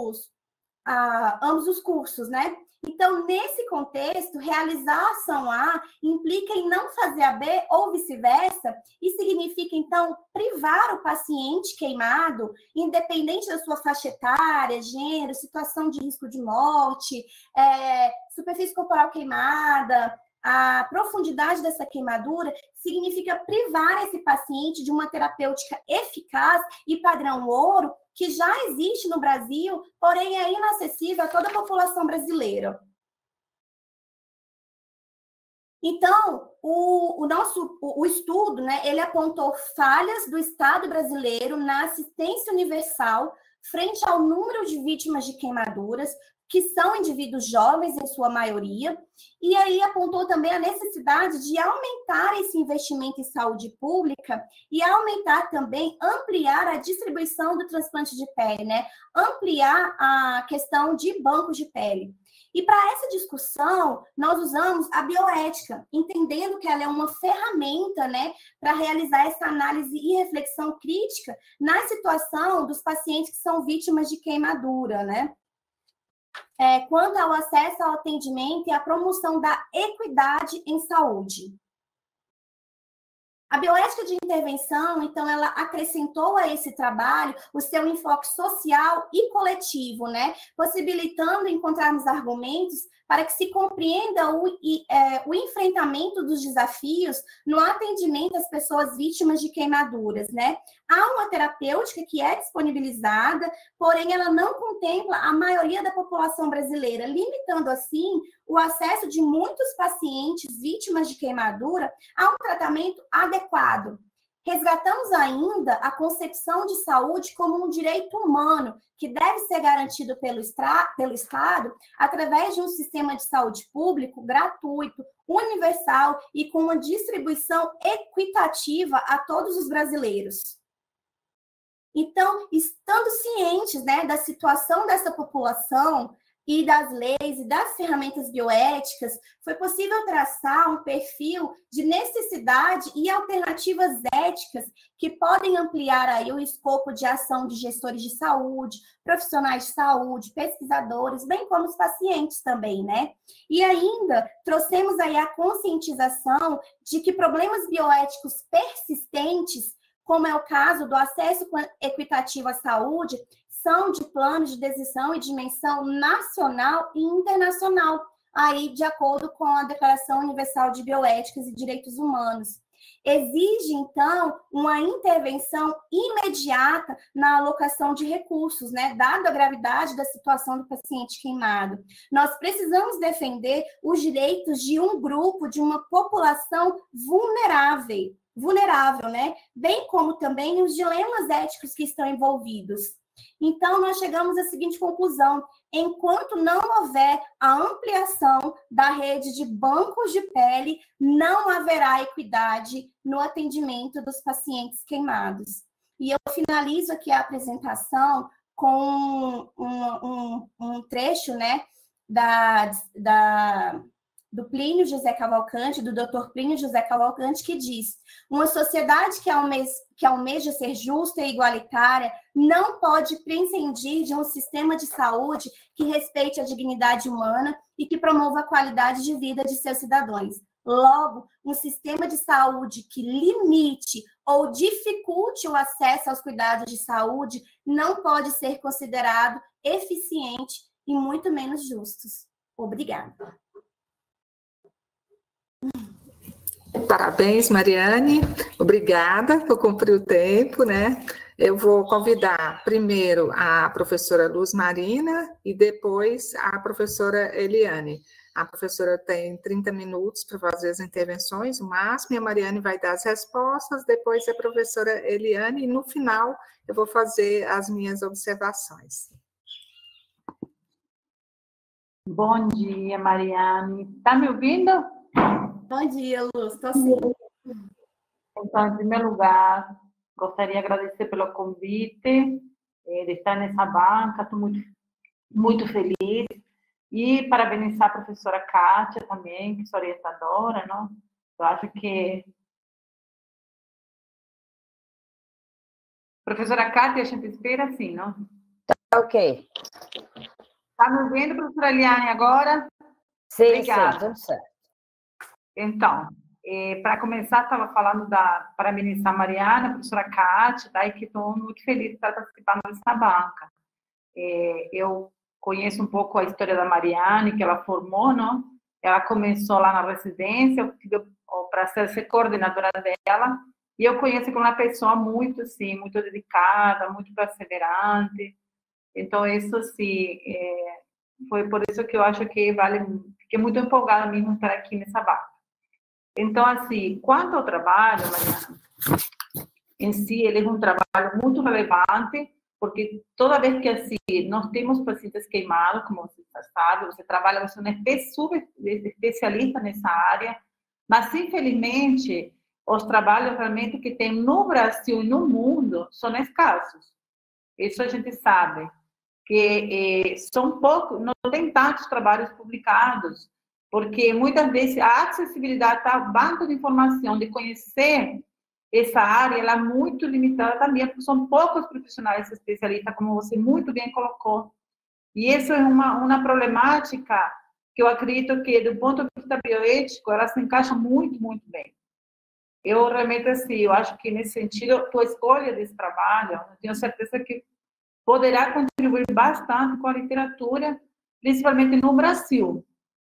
os cursos, né? Então, nesse contexto, realizar a ação A implica em não fazer a B ou vice-versa, e significa, então, privar o paciente queimado, independente da sua faixa etária, gênero, situação de risco de morte, superfície corporal queimada, a profundidade dessa queimadura, significa privar esse paciente de uma terapêutica eficaz e padrão ouro, que já existe no Brasil, porém é inacessível a toda a população brasileira. Então, o estudo, né, ele apontou falhas do Estado brasileiro na assistência universal frente ao número de vítimas de queimaduras, que são indivíduos jovens, em sua maioria, e aí apontou também a necessidade de aumentar esse investimento em saúde pública e aumentar também, ampliar a distribuição do transplante de pele, né? Ampliar a questão de bancos de pele. E para essa discussão, nós usamos a bioética, entendendo que ela é uma ferramenta, né, para realizar essa análise e reflexão crítica na situação dos pacientes que são vítimas de queimadura, né? Quanto ao acesso ao atendimento e à promoção da equidade em saúde. A bioética de intervenção, então, ela acrescentou a esse trabalho o seu enfoque social e coletivo, né? Possibilitando encontrarmos argumentos para que se compreenda o enfrentamento dos desafios no atendimento às pessoas vítimas de queimaduras, né? Há uma terapêutica que é disponibilizada, porém ela não contempla a maioria da população brasileira, limitando assim o acesso de muitos pacientes vítimas de queimadura a um tratamento adequado. Resgatamos ainda a concepção de saúde como um direito humano que deve ser garantido pelo Estado através de um sistema de saúde público gratuito, universal e com uma distribuição equitativa a todos os brasileiros. Então, estando cientes, né, da situação dessa população e das leis e das ferramentas bioéticas, foi possível traçar um perfil de necessidade e alternativas éticas que podem ampliar aí o escopo de ação de gestores de saúde, profissionais de saúde, pesquisadores, bem como os pacientes também, né? E ainda trouxemos aí a conscientização de que problemas bioéticos persistentes, como é o caso do acesso equitativo à saúde, são de planos de decisão e dimensão nacional e internacional, aí de acordo com a Declaração Universal de Bioéticas e Direitos Humanos. Exige, então, uma intervenção imediata na alocação de recursos, né, dado a gravidade da situação do paciente queimado. Nós precisamos defender os direitos de um grupo, de uma população vulnerável, né, bem como também os dilemas éticos que estão envolvidos. Então, nós chegamos à seguinte conclusão: enquanto não houver a ampliação da rede de bancos de pele, não haverá equidade no atendimento dos pacientes queimados. E eu finalizo aqui a apresentação com um trecho, né, do Plínio José Cavalcante, do Dr. Plínio José Cavalcante, que diz: uma sociedade que almeja ser justa e igualitária não pode prescindir de um sistema de saúde que respeite a dignidade humana e que promova a qualidade de vida de seus cidadãos. Logo, um sistema de saúde que limite ou dificulte o acesso aos cuidados de saúde não pode ser considerado eficiente e muito menos justo. Obrigada. Parabéns, Mariane. Obrigada por cumprir o tempo, né? Eu vou convidar primeiro a professora Luz Marina e depois a professora Eliane. A professora tem 30 minutos para fazer as intervenções, o máximo, e a Mariane vai dar as respostas, depois a professora Eliane, e no final eu vou fazer as minhas observações. Bom dia, Mariane. Está me ouvindo? Bom dia, Luz. Estou sim. Então, em primeiro lugar, gostaria de agradecer pelo convite, de estar nessa banca. Estou muito feliz. E parabenizar a professora Kátia também, que é orientadora, não? Eu acho que... Professora Kátia, a gente espera assim, não? Tá ok. Está me ouvindo, professora Eliane, agora? Sim, obrigada. sim, tudo certo. Então, para começar, estava falando parabenizar a Mariana, a professora Kátia, tá? E que estou muito feliz de estar participando dessa banca. Eu conheço um pouco a história da Mariane, que ela formou, não? Ela começou lá na residência, eu tive o prazer de ser coordenadora dela, e eu conheço como uma pessoa muito, assim, muito dedicada, muito perseverante. Então, isso, assim, foi por isso que eu acho que fiquei muito empolgada mesmo estar aqui nessa banca. Então, assim, quanto ao trabalho, Mariana, em si, ele é um trabalho muito relevante, porque toda vez que, assim, nós temos pacientes queimados, como você sabe, você trabalha, você é um especialista nessa área, mas, infelizmente, os trabalhos realmente que tem no Brasil e no mundo são escassos. Isso a gente sabe, que são poucos, não tem tantos trabalhos publicados, porque muitas vezes a acessibilidade ao banco de informação, de conhecer essa área, ela é muito limitada também, porque são poucos profissionais especialistas, como você muito bem colocou. E isso é uma problemática que eu acredito que, do ponto de vista bioético, ela se encaixa muito, muito bem. Eu realmente, assim, eu acho que nesse sentido, a tua escolha desse trabalho, eu tenho certeza que poderá contribuir bastante com a literatura, principalmente no Brasil.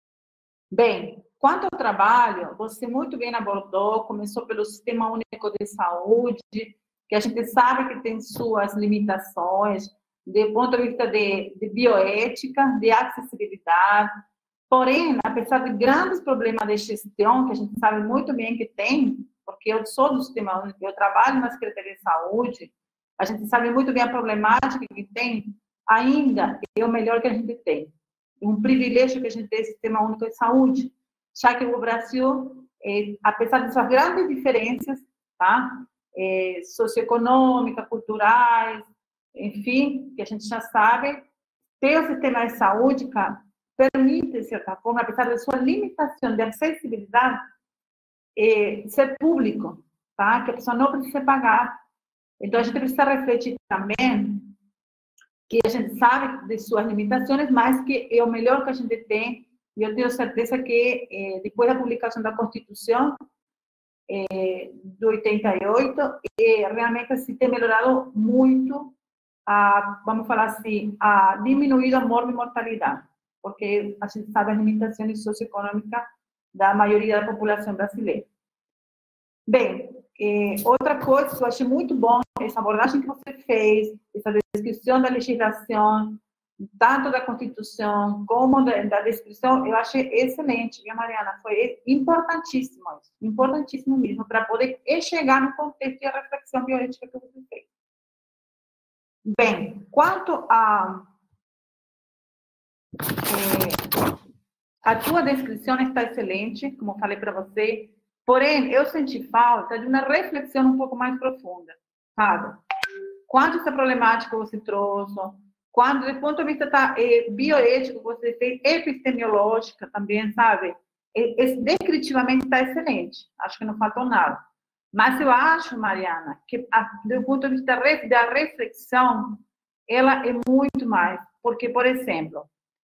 Bem, quanto ao trabalho, você muito bem abordou, começou pelo Sistema Único de Saúde, que a gente sabe que tem suas limitações, do ponto de vista de bioética, de acessibilidade. Porém, apesar de grandes problemas de gestão, que a gente sabe muito bem que tem, porque eu sou do Sistema Único, eu trabalho na Secretaria de Saúde, a gente sabe muito bem a problemática que tem, ainda é o melhor que a gente tem. Um privilégio que a gente tem esse Sistema Único de Saúde, já que o Brasil, apesar de suas grandes diferenças, tá? socioeconômicas, culturais, enfim, que a gente já sabe, ter o sistema de saúde permite, de certa forma, apesar de sua limitação de acessibilidade, ser público, tá? Que a pessoa não precisa pagar. Então, a gente precisa refletir também que a gente sabe de suas limitações, mas que é o melhor que a gente tem. E eu tenho certeza que, depois da publicação da Constituição, de 88, realmente se tem melhorado muito, vamos falar assim, a diminuído a morte e mortalidade, porque a gente sabe as limitações socioeconômicas da maioria da população brasileira. Bem, outra coisa que eu achei muito bom, essa abordagem que você fez, essa descrição da legislação, tanto da Constituição como da descrição, eu achei excelente, viu, Mariana? Foi importantíssimo isso, importantíssimo mesmo, para poder chegar no contexto e a reflexão bioética que você fez. Bem, quanto a tua descrição está excelente, como falei para você, porém, eu senti falta de uma reflexão um pouco mais profunda, sabe? Quanto essa problemática você trouxe, quando, do ponto de vista bioético, você fez, epistemológica também, sabe? Descritivamente está excelente, acho que não faltou nada. Mas eu acho, Mariana, que do ponto de vista da reflexão, ela é muito mais, porque, por exemplo,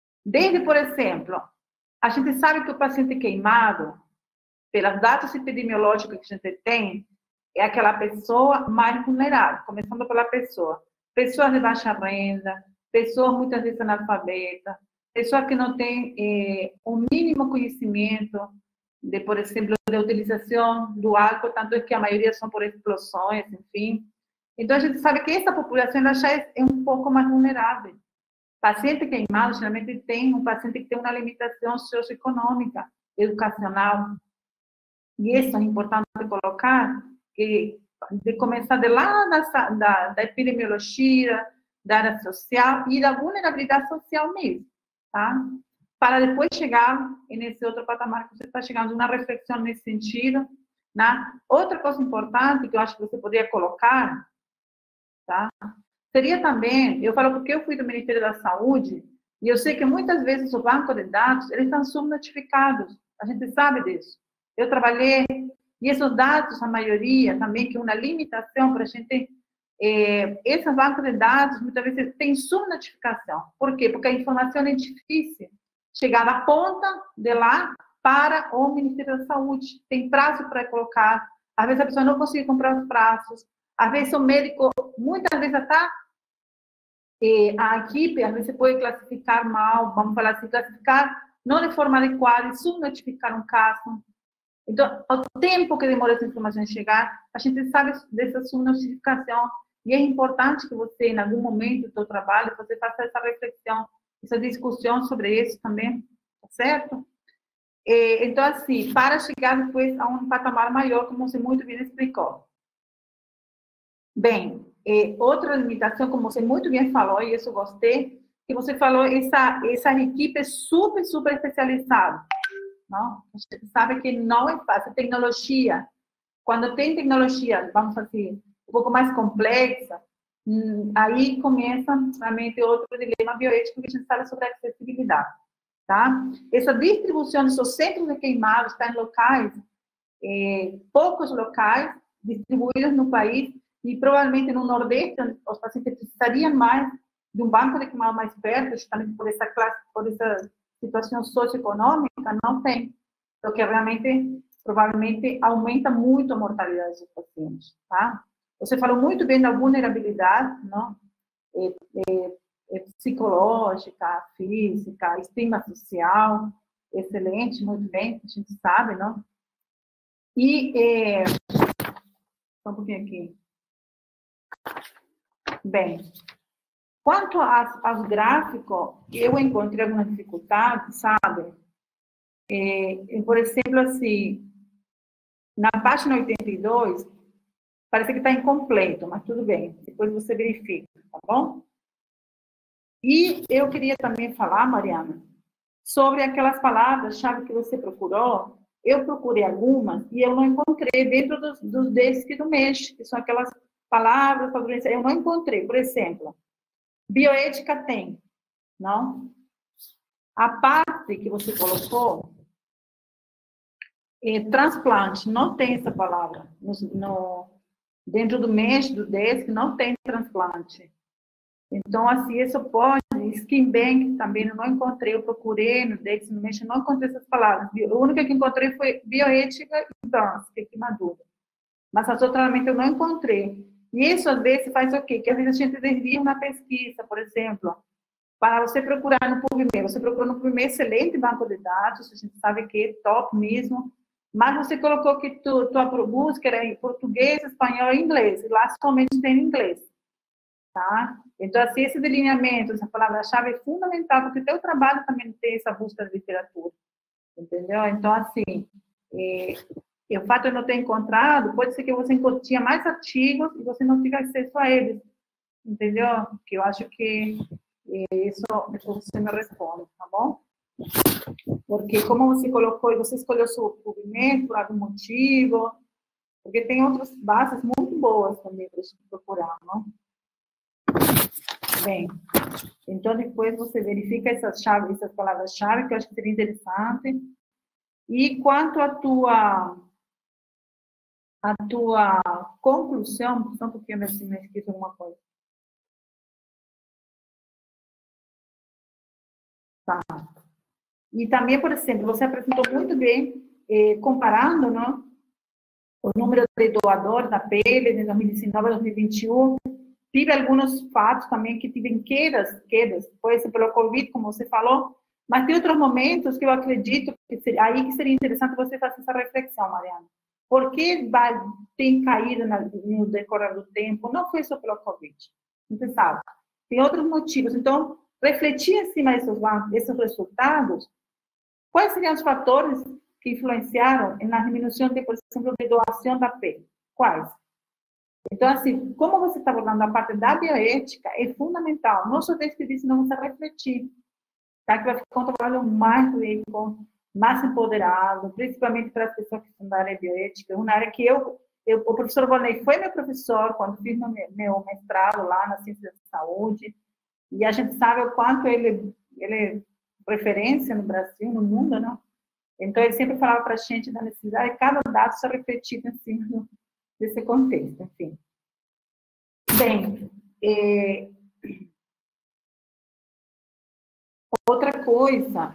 a gente sabe que o paciente queimado, pelos dados epidemiológicos que a gente tem, é aquela pessoa mais vulnerável, começando pela pessoa. Pessoas de baixa renda, pessoas muitas vezes analfabetas, pessoas que não têm o mínimo conhecimento de, por exemplo, da utilização do álcool, tanto é que a maioria são por explosões, enfim. Então, a gente sabe que essa população ela já é um pouco mais vulnerável. Paciente queimado, geralmente um paciente que tem uma limitação socioeconômica, educacional. E isso é importante colocar, que de começar de lá da epidemiologia, da área social e da vulnerabilidade social mesmo, tá? Para depois chegar nesse outro patamar que você está chegando, uma reflexão nesse sentido, né? Outra coisa importante que eu acho que você poderia colocar, tá? Seria também, eu falo porque eu fui do Ministério da Saúde, e eu sei que muitas vezes o banco de dados, eles estão subnotificados, a gente sabe disso. Eu trabalhei, e esses dados, a maioria também, que é uma limitação para a gente, esse banco de dados, muitas vezes, tem subnotificação. Por quê? Porque a informação é difícil chegar da ponta de lá para o Ministério da Saúde. Tem prazo para colocar, às vezes a pessoa não consegue comprar os prazos, às vezes o médico, muitas vezes até a equipe, às vezes pode classificar mal, vamos falar assim, classificar não de forma adequada e subnotificar um caso. Então, o tempo que demora essa informação chegar, a gente sabe dessa subnotificação. E é importante que você, em algum momento do seu trabalho, você faça essa reflexão, essa discussão sobre isso também, tá certo? Então, assim, para chegar depois a um patamar maior, como você muito bem explicou. Bem, outra limitação, como você muito bem falou, e isso eu gostei, que você falou, essa equipe é super, super especializada. Não? A gente sabe que não é fácil. Tecnologia, quando tem tecnologia, vamos fazer um pouco mais complexa, aí começa realmente outro dilema bioético que a gente sabe sobre a acessibilidade. Tá? Essa distribuição dos centros de queimados está em locais, poucos locais distribuídos no país, e provavelmente no Nordeste, os pacientes precisariam mais de um banco de queimado mais perto, justamente por essa situação socioeconômica, não tem. Então, que realmente, provavelmente, aumenta muito a mortalidade dos pacientes, tá? Você falou muito bem da vulnerabilidade, não? Psicológica, física, estigma social, excelente, muito bem, a gente sabe, não? E, só um pouquinho aqui. Bem, quanto aos gráficos, eu encontrei alguma dificuldade, sabe? Por exemplo, assim, na página 82, parece que está incompleto, mas tudo bem, depois você verifica, tá bom? E eu queria também falar, Mariana, sobre aquelas palavras-chave que você procurou, eu procurei algumas e eu não encontrei dentro dos DESC do MEX, que são aquelas palavras, eu não encontrei. Por exemplo, bioética tem, não? A parte que você colocou, transplante, não tem essa palavra. Dentro do MEX, do DESC, não tem transplante. Então, assim, isso pode, skin bank também eu não encontrei, eu procurei no DESC, no MEX, não encontrei essas palavras. O único que encontrei foi bioética e trans, que é uma dúvida. Mas as outras realmente eu não encontrei. E isso, às vezes, faz o quê? Que às vezes a gente desvia uma pesquisa, por exemplo, para você procurar no PubMed. Você procurou no PubMed, excelente banco de dados, a gente sabe que é top mesmo, mas você colocou que tua busca era em português, espanhol e inglês, e lá somente tem inglês, tá? Então, assim, esse delineamento, essa palavra-chave é fundamental, porque o teu trabalho também tem essa busca de literatura, entendeu? Então, assim, o fato de não ter encontrado, pode ser que você tinha mais artigos e você não tive acesso a eles, entendeu? Que eu acho que isso depois você me responde, tá bom? Porque como você colocou, e você escolheu o PubMed por algum motivo, porque tem outras bases muito boas também para a gente procurar, não? Bem, então depois você verifica essas palavras-chave, que eu acho que seria interessante. E quanto à tua conclusão, só um pouquinho, ver se me esqueci alguma coisa. Tá. E também, por exemplo, você apresentou muito bem, comparando, não, o número de doadores da pele de 2019 a 2021. Tive alguns fatos também que tive quedas, pode ser pelo Covid, como você falou, mas tem outros momentos que eu acredito que seria interessante você fazer essa reflexão, Mariana. Por que tem caído no decorrer do tempo? Não foi só pelo Covid, você sabe. Tem outros motivos. Então, refletir em cima desses resultados. Quais seriam os fatores que influenciaram na diminuição de, por exemplo, de doação da pele? Quais? Então, assim, como você está abordando a parte da bioética, é fundamental. Não só descrever, senão você refletir. Tá? Que vai ficar um trabalho mais rico, mais empoderado, principalmente para as pessoas que estão da área bioética. Uma área que o professor Volney foi meu professor quando fiz meu mestrado lá na ciência da saúde. E a gente sabe o quanto ele é referência no Brasil, no mundo, não? Então, ele sempre falava para a gente da necessidade de cada dado ser refletido em cima desse contexto, enfim. Bem, outra coisa,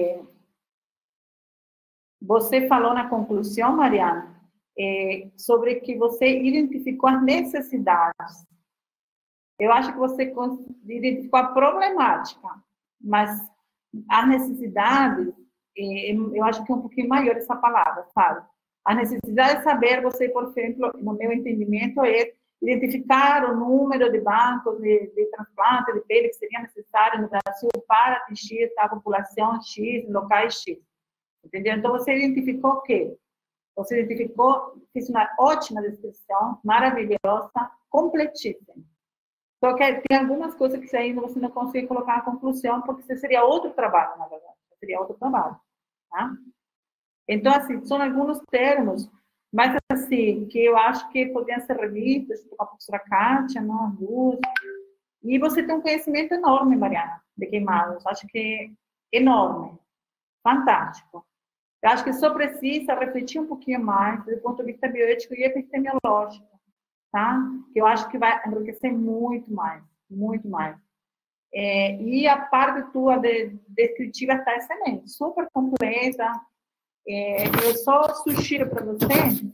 você falou na conclusão, Mariana, sobre que você identificou as necessidades. Eu acho que você identificou a problemática, mas as necessidades, eu acho que é um pouquinho maior essa palavra, sabe? A necessidade de saber, você, por exemplo, no meu entendimento, é identificar o número de bancos de transplante de pele que seria necessário no Brasil para atingir a população X, locais X. Entendeu? Então, você identificou o quê? Você identificou, fez uma ótima descrição, maravilhosa, completíssima. Só que tem algumas coisas que ainda você não consegue colocar na conclusão, porque isso seria outro trabalho, na verdade. Seria outro trabalho, tá? Então, assim, são alguns termos, mas, assim, que eu acho que poderiam ser revistos, com a professora Kátia, não, as duas. E você tem um conhecimento enorme, Mariana, de queimados. Acho que é enorme. Fantástico. Eu acho que só precisa refletir um pouquinho mais do ponto de vista bioético e epistemológico, tá? Que eu acho que vai enriquecer muito mais, muito mais. E a parte tua descritiva está excelente, super completa. Eu só sugiro para você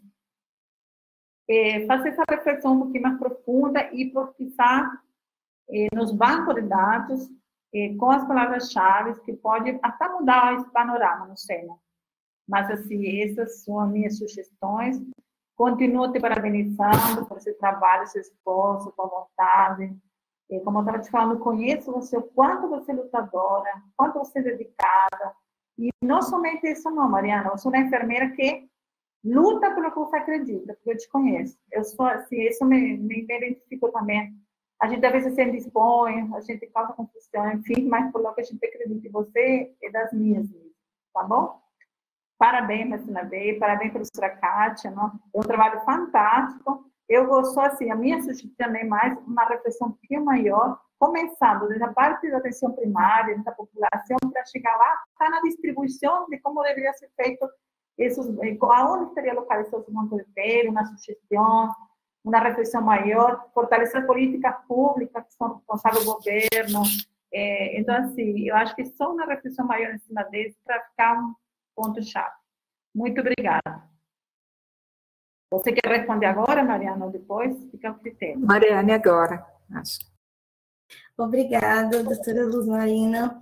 fazer essa reflexão um pouquinho mais profunda e pesquisar nos bancos de dados com as palavras-chave que pode até mudar esse panorama, não sei, né? Mas, assim, essas são as minhas sugestões. Continuo te parabenizando por esse trabalho, esse esforço, com vontade. Como eu estava te falando, conheço você, o quanto você é lutadora, o quanto você é dedicada. E não somente isso não, Mariana. Eu sou uma enfermeira que luta pelo que você acredita, porque eu te conheço. Eu sou assim, isso me identifico também. A gente às vezes se indispõe, a gente causa confusão, enfim, mas pelo que a gente acredita em você é das minhas, tá bom? Parabéns, Marcina Bey, parabéns, professora Kátia, não? É um trabalho fantástico. Eu gosto, assim, a minha sugestão é mais uma reflexão um pouquinho maior, começando desde a parte da atenção primária, da população, para chegar lá, está na distribuição de como deveria ser feito, aonde estaria localizado o banco de pele, uma sugestão, uma reflexão maior, fortalecer políticas públicas que são responsáveis do governo. Então, assim, eu acho que só uma reflexão maior em cima desse para ficar um ponto-chave. Muito obrigada. Você quer responder agora, Mariana, ou depois? Fica ao critério. Mariane, agora, acho. Obrigada, doutora Luz Marina.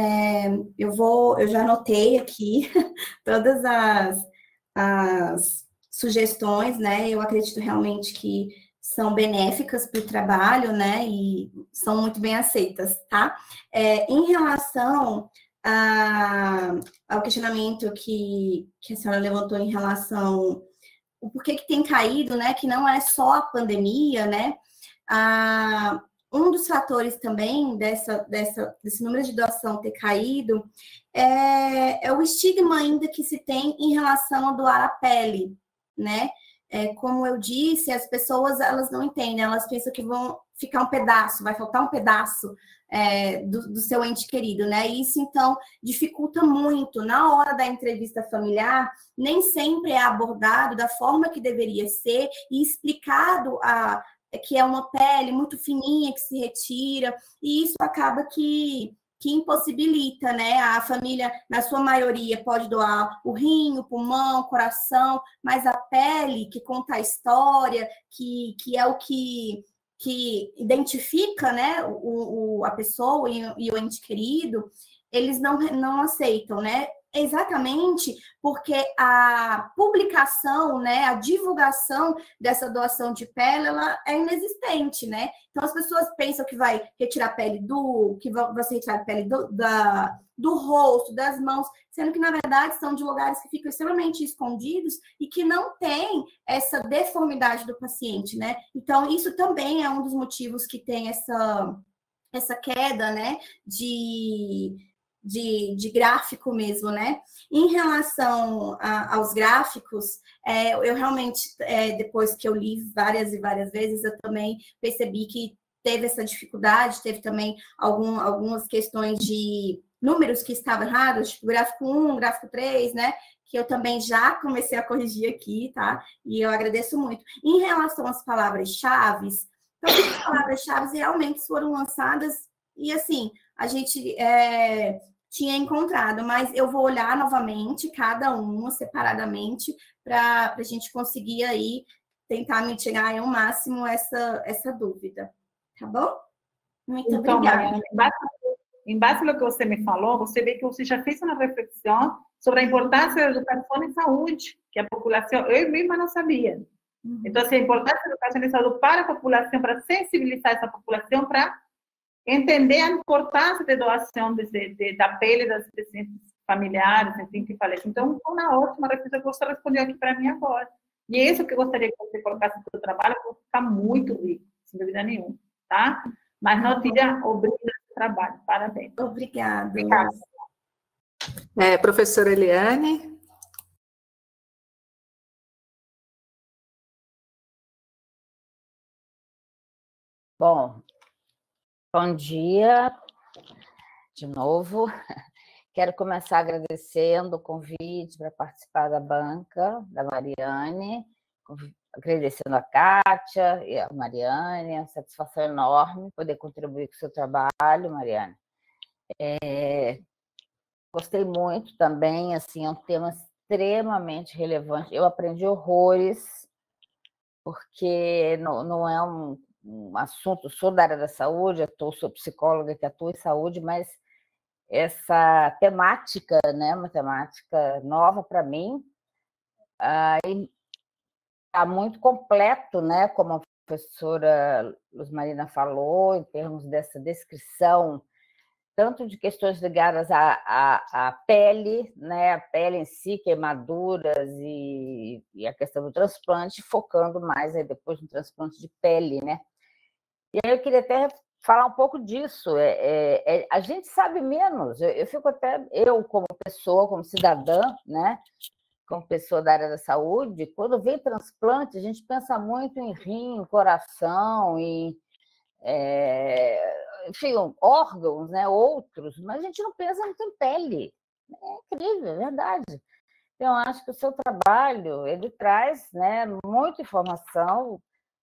Eu já anotei aqui todas as sugestões, né? Eu acredito realmente que são benéficas para o trabalho, né? E são muito bem aceitas, tá? Em relação ao questionamento que a senhora levantou em relação o porquê que tem caído, né? Que não é só a pandemia, né? Um dos fatores também desse número de doação ter caído é o estigma ainda que se tem em relação a doar a pele, né? Como eu disse, as pessoas, elas não entendem, elas pensam que vão ficar um pedaço, vai faltar um pedaço do seu ente querido, né? E isso, então, dificulta muito. Na hora da entrevista familiar, nem sempre é abordado da forma que deveria ser e explicado que é uma pele muito fininha que se retira, e isso acaba que impossibilita, né? A família, na sua maioria, pode doar o rim, o pulmão, o coração, mas a pele, que conta a história, que é o que identifica, né, a pessoa e o ente querido, eles não aceitam, né? Exatamente porque a publicação, né, a divulgação dessa doação de pele, ela é inexistente, né? Então as pessoas pensam que vai retirar a pele que vai ser retirada a pele do rosto, das mãos, sendo que na verdade são de lugares que ficam extremamente escondidos e que não tem essa deformidade do paciente, né? Então isso também é um dos motivos que tem essa queda, né, de gráfico mesmo, né? Em relação aos gráficos, eu realmente, depois que eu li várias e várias vezes, eu também percebi que teve essa dificuldade, teve também algumas questões de números que estavam errados, tipo gráfico 1, gráfico 3, né? Que eu também já comecei a corrigir aqui, tá? E eu agradeço muito. Em relação às palavras-chave, então, as palavras-chave realmente foram lançadas e, assim, a gente tinha encontrado, mas eu vou olhar novamente cada uma separadamente para a gente conseguir aí tentar mitigar ao máximo essa dúvida, tá bom? Muito então, obrigada. Mariana, em base ao que você me falou, você vê que você já fez uma reflexão sobre a importância da educação em saúde, que a população, eu mesma não sabia. Então, assim, a importância da educação em saúde para a população, para sensibilizar essa população, para entender a importância da doação da pele das pacientes familiares, enfim, que falecem. Então, foi uma ótima reflexão que você respondeu aqui para mim agora. E é isso que eu gostaria que você colocasse no seu trabalho, porque fica muito rico, sem dúvida nenhuma, tá? Mas não tira o brilho do trabalho. Parabéns. Obrigada. Professora Eliane. Bom dia de novo. Quero começar agradecendo o convite para participar da banca da Mariane, agradecendo a Kátia e a Mariane, é uma satisfação enorme poder contribuir com o seu trabalho, Mariane. Gostei muito também, assim, é um tema extremamente relevante. Eu aprendi horrores, porque não é um assunto, sou da área da saúde, sou psicóloga que atua em saúde, mas essa temática, né, uma temática nova para mim, está muito completo, né, como a professora Luz Marina falou, em termos dessa descrição, tanto de questões ligadas à pele, né, a pele em si, queimaduras e a questão do transplante, focando mais aí depois no transplante de pele, né? E aí eu queria até falar um pouco disso. A gente sabe menos. Eu fico até, eu como pessoa, como cidadã, né? Como pessoa da área da saúde, quando vem transplante, a gente pensa muito em rim, coração, enfim, órgãos, né? Outros, mas a gente não pensa muito em pele. É incrível, é verdade. Então, eu acho que o seu trabalho, ele traz, né, muita informação,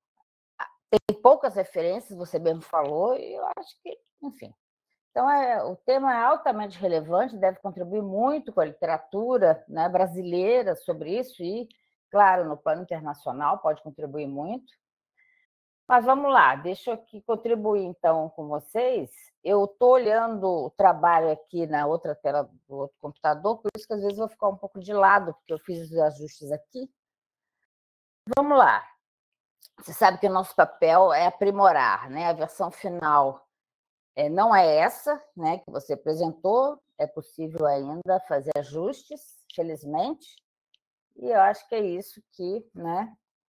tem poucas referências, você mesmo falou, e eu acho que, enfim. Então, o tema é altamente relevante, deve contribuir muito com a literatura, né, brasileira sobre isso, e, claro, no plano internacional pode contribuir muito. Mas vamos lá, deixa eu aqui contribuir, então, com vocês. Eu estou olhando o trabalho aqui na outra tela do outro computador, por isso que às vezes eu vou ficar um pouco de lado, porque eu fiz os ajustes aqui. Vamos lá. Você sabe que o nosso papel é aprimorar, né? A versão final não é essa, né, que você apresentou, é possível ainda fazer ajustes, felizmente, e eu acho que é isso que, né?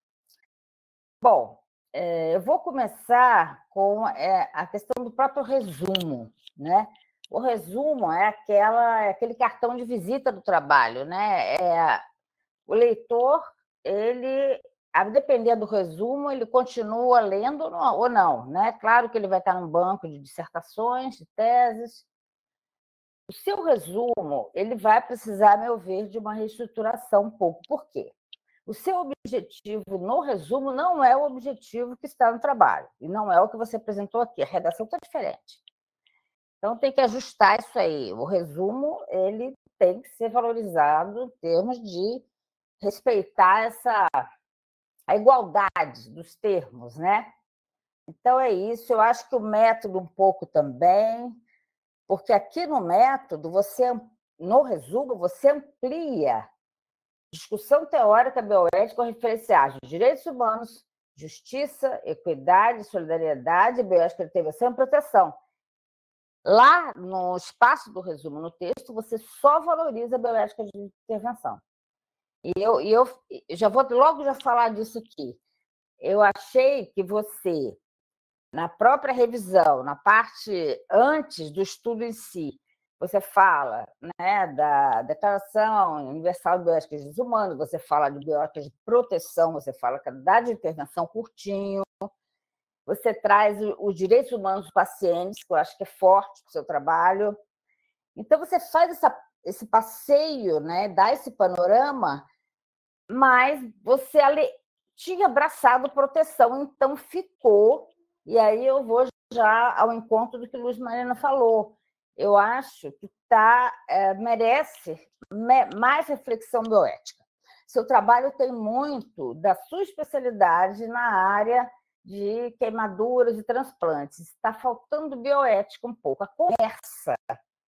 Bom, eu vou começar com a questão do próprio resumo, né? O resumo é aquele cartão de visita do trabalho, né? O leitor, ele, a depender do resumo, ele continua lendo ou não, né? Claro que ele vai estar num banco de dissertações, de teses. O seu resumo, ele vai precisar, a meu ver, de uma reestruturação um pouco. Por quê? O seu objetivo no resumo não é o objetivo que está no trabalho, e não é o que você apresentou aqui. A redação está diferente. Então, tem que ajustar isso aí. O resumo, ele tem que ser valorizado em termos de respeitar a igualdade dos termos, né? Então, é isso. Eu acho que o método um pouco também, porque aqui no método, no resumo, você amplia discussão teórica bioética com referenciais de direitos humanos, justiça, equidade, solidariedade, bioética de intervenção e proteção. Lá, no espaço do resumo, no texto, você só valoriza a bioética de intervenção. E eu já vou logo já falar disso aqui. Eu achei que você, na própria revisão, na parte antes do estudo em si, você fala, né, da Declaração Universal de Bioética de Direitos Humanos, você fala de bioética de proteção, você fala que a idade de intervenção curtinho, você traz os direitos humanos dos pacientes, que eu acho que é forte para o seu trabalho. Então, você faz esse passeio, né, dá esse panorama, mas você tinha abraçado proteção, então ficou, e aí eu vou já ao encontro do que Luz Marina falou. Eu acho que merece mais reflexão bioética. Seu trabalho tem muito da sua especialidade na área de queimaduras e transplantes. Está faltando bioética um pouco. A conversa,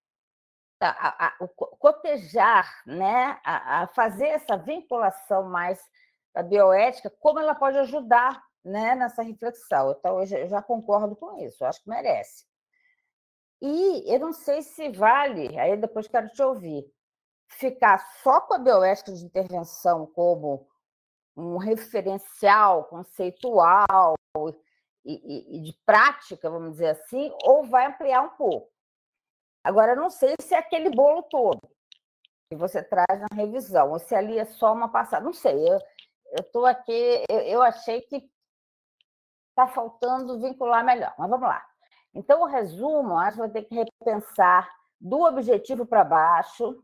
o cotejar, né, a fazer essa vinculação mais da bioética, como ela pode ajudar, né, nessa reflexão. Então, eu já concordo com isso, eu acho que merece. E eu não sei se vale, aí depois quero te ouvir, ficar só com a bioética de intervenção como um referencial conceitual e de prática, vamos dizer assim, ou vai ampliar um pouco. Agora, eu não sei se é aquele bolo todo que você traz na revisão, ou se ali é só uma passada. Não sei, eu estou aqui, eu achei que está faltando vincular melhor, mas vamos lá. Então, o resumo, acho que vai ter que repensar do objetivo para baixo,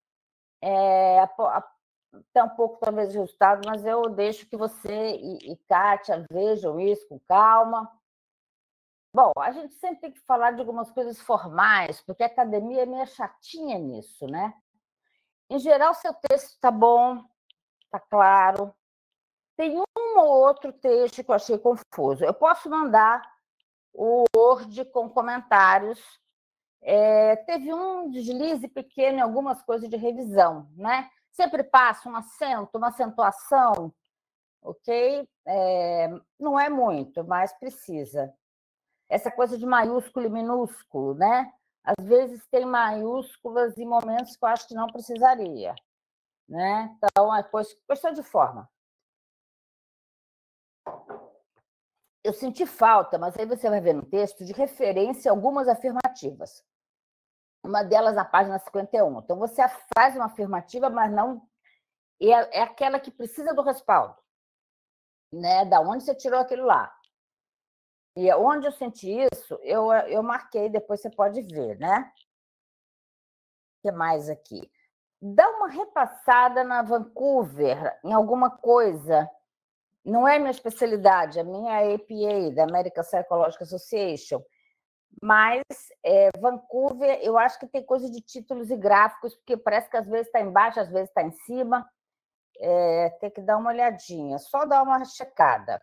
até um pouco, talvez, de resultado, mas eu deixo que você e Kátia vejam isso com calma. Bom, a gente sempre tem que falar de algumas coisas formais, porque a academia é meio chatinha nisso, né? Em geral, seu texto está bom, está claro. Tem um ou outro texto que eu achei confuso. Eu posso mandar o Word com comentários. Teve um deslize pequeno em algumas coisas de revisão, né? Sempre passa um acento, uma acentuação, ok? Não é muito, mas precisa. Essa coisa de maiúsculo e minúsculo, né? Às vezes tem maiúsculas em momentos que eu acho que não precisaria, né? Então, é questão de forma. eu senti falta, mas aí você vai ver no texto, de referência a algumas afirmativas. Uma delas na página 51. Então, você faz uma afirmativa, mas não... É aquela que precisa do respaldo, né? Da onde você tirou aquilo lá. E onde eu senti isso, eu marquei, depois você pode ver, né? O que mais aqui? Dá uma repassada na Vancouver, em alguma coisa. Não é minha especialidade, a minha é a APA, da American Psychological Association. Mas Vancouver, eu acho que tem coisa de títulos e gráficos, porque parece que às vezes está embaixo, às vezes está em cima. Tem que dar uma olhadinha, só dar uma checada.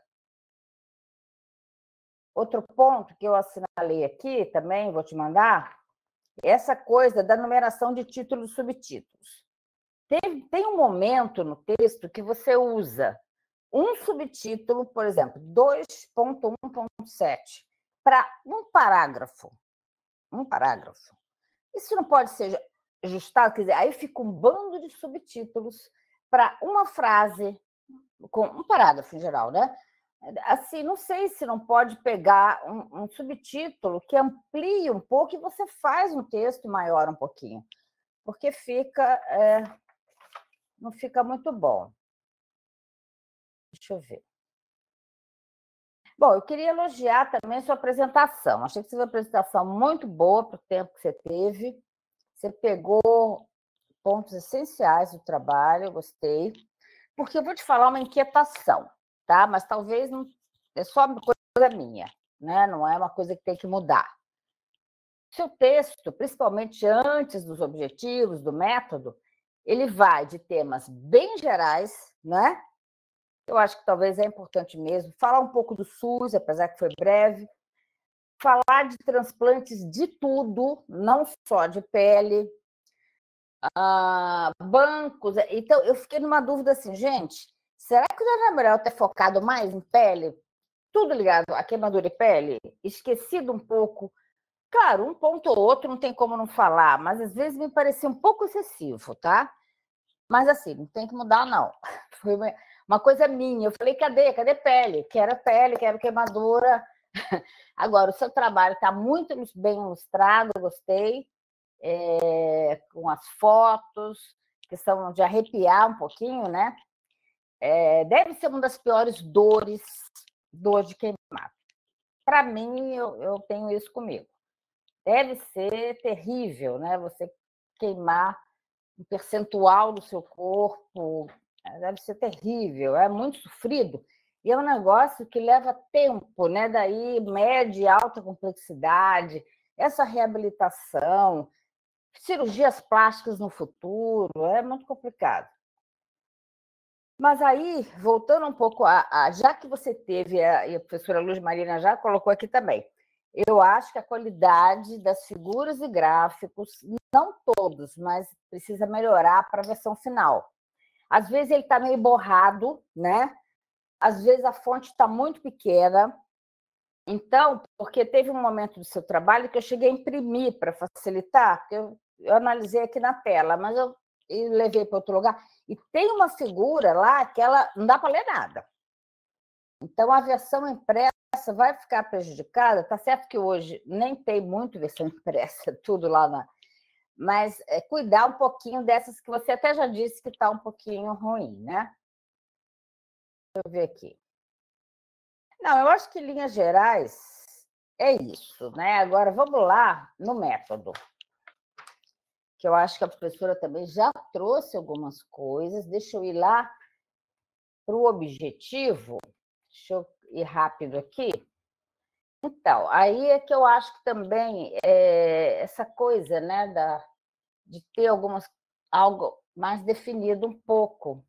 Outro ponto que eu assinalei aqui também, vou te mandar, é essa coisa da numeração de títulos e subtítulos. Tem um momento no texto que você usa um subtítulo, por exemplo, 2.1.7, para um parágrafo. Um parágrafo. Isso não pode ser ajustado, quer dizer, aí fica um bando de subtítulos para uma frase, com um parágrafo em geral, né? Assim, não sei se não pode pegar um subtítulo que amplie um pouco e você faz um texto maior um pouquinho, porque não fica muito bom. Deixa eu ver. Bom, eu queria elogiar também a sua apresentação. Achei que você fez uma apresentação muito boa para o tempo que você teve. Você pegou pontos essenciais do trabalho, eu gostei. Porque eu vou te falar uma inquietação, tá? Mas talvez não é só uma coisa minha, né? Não é uma coisa que tem que mudar. Seu texto, principalmente antes dos objetivos, do método, ele vai de temas bem gerais, né? Eu acho que talvez é importante mesmo falar um pouco do SUS, apesar que foi breve, falar de transplantes de tudo, não só de pele, bancos. Então, eu fiquei numa dúvida assim, gente, será que o Dr. Gabriel está focado mais em pele? Tudo ligado à queimadura de pele? Esquecido um pouco. Claro, um ponto ou outro não tem como não falar, mas às vezes me parecia um pouco excessivo, tá? Mas assim, não tem que mudar, não. Foi uma coisa minha. Eu falei, cadê pele? Quero queimadura. Agora, o seu trabalho está muito bem ilustrado, eu gostei, com as fotos, que são de arrepiar um pouquinho, né? Deve ser uma das piores dor de queimado. Para mim, eu tenho isso comigo. Deve ser terrível, né? Você queimar um percentual do seu corpo, deve ser terrível, é muito sofrido. E é um negócio que leva tempo, né? Daí, média e alta complexidade, essa reabilitação, cirurgias plásticas no futuro, é muito complicado. Mas aí, voltando um pouco já que você teve, e a professora Luz Marina já colocou aqui também, eu acho que a qualidade das figuras e gráficos, não todos, mas precisa melhorar para a versão final. Às vezes ele está meio borrado, né? Às vezes a fonte está muito pequena. Então, porque teve um momento do seu trabalho que eu cheguei a imprimir para facilitar, porque eu analisei aqui na tela, mas eu levei para outro lugar. E tem uma figura lá que ela não dá para ler nada. Então, a versão impressa vai ficar prejudicada. Está certo que hoje nem tem muito versão impressa, tudo lá mas cuidar um pouquinho dessas que você até já disse que está um pouquinho ruim, né? Deixa eu ver aqui. Não, eu acho que, em linhas gerais, é isso, né? Agora, vamos lá no método, que eu acho que a professora também já trouxe algumas coisas. Deixa eu ir lá para o objetivo. Deixa eu ir rápido aqui. Então, aí é que eu acho que também essa coisa, né, de ter algo mais definido um pouco.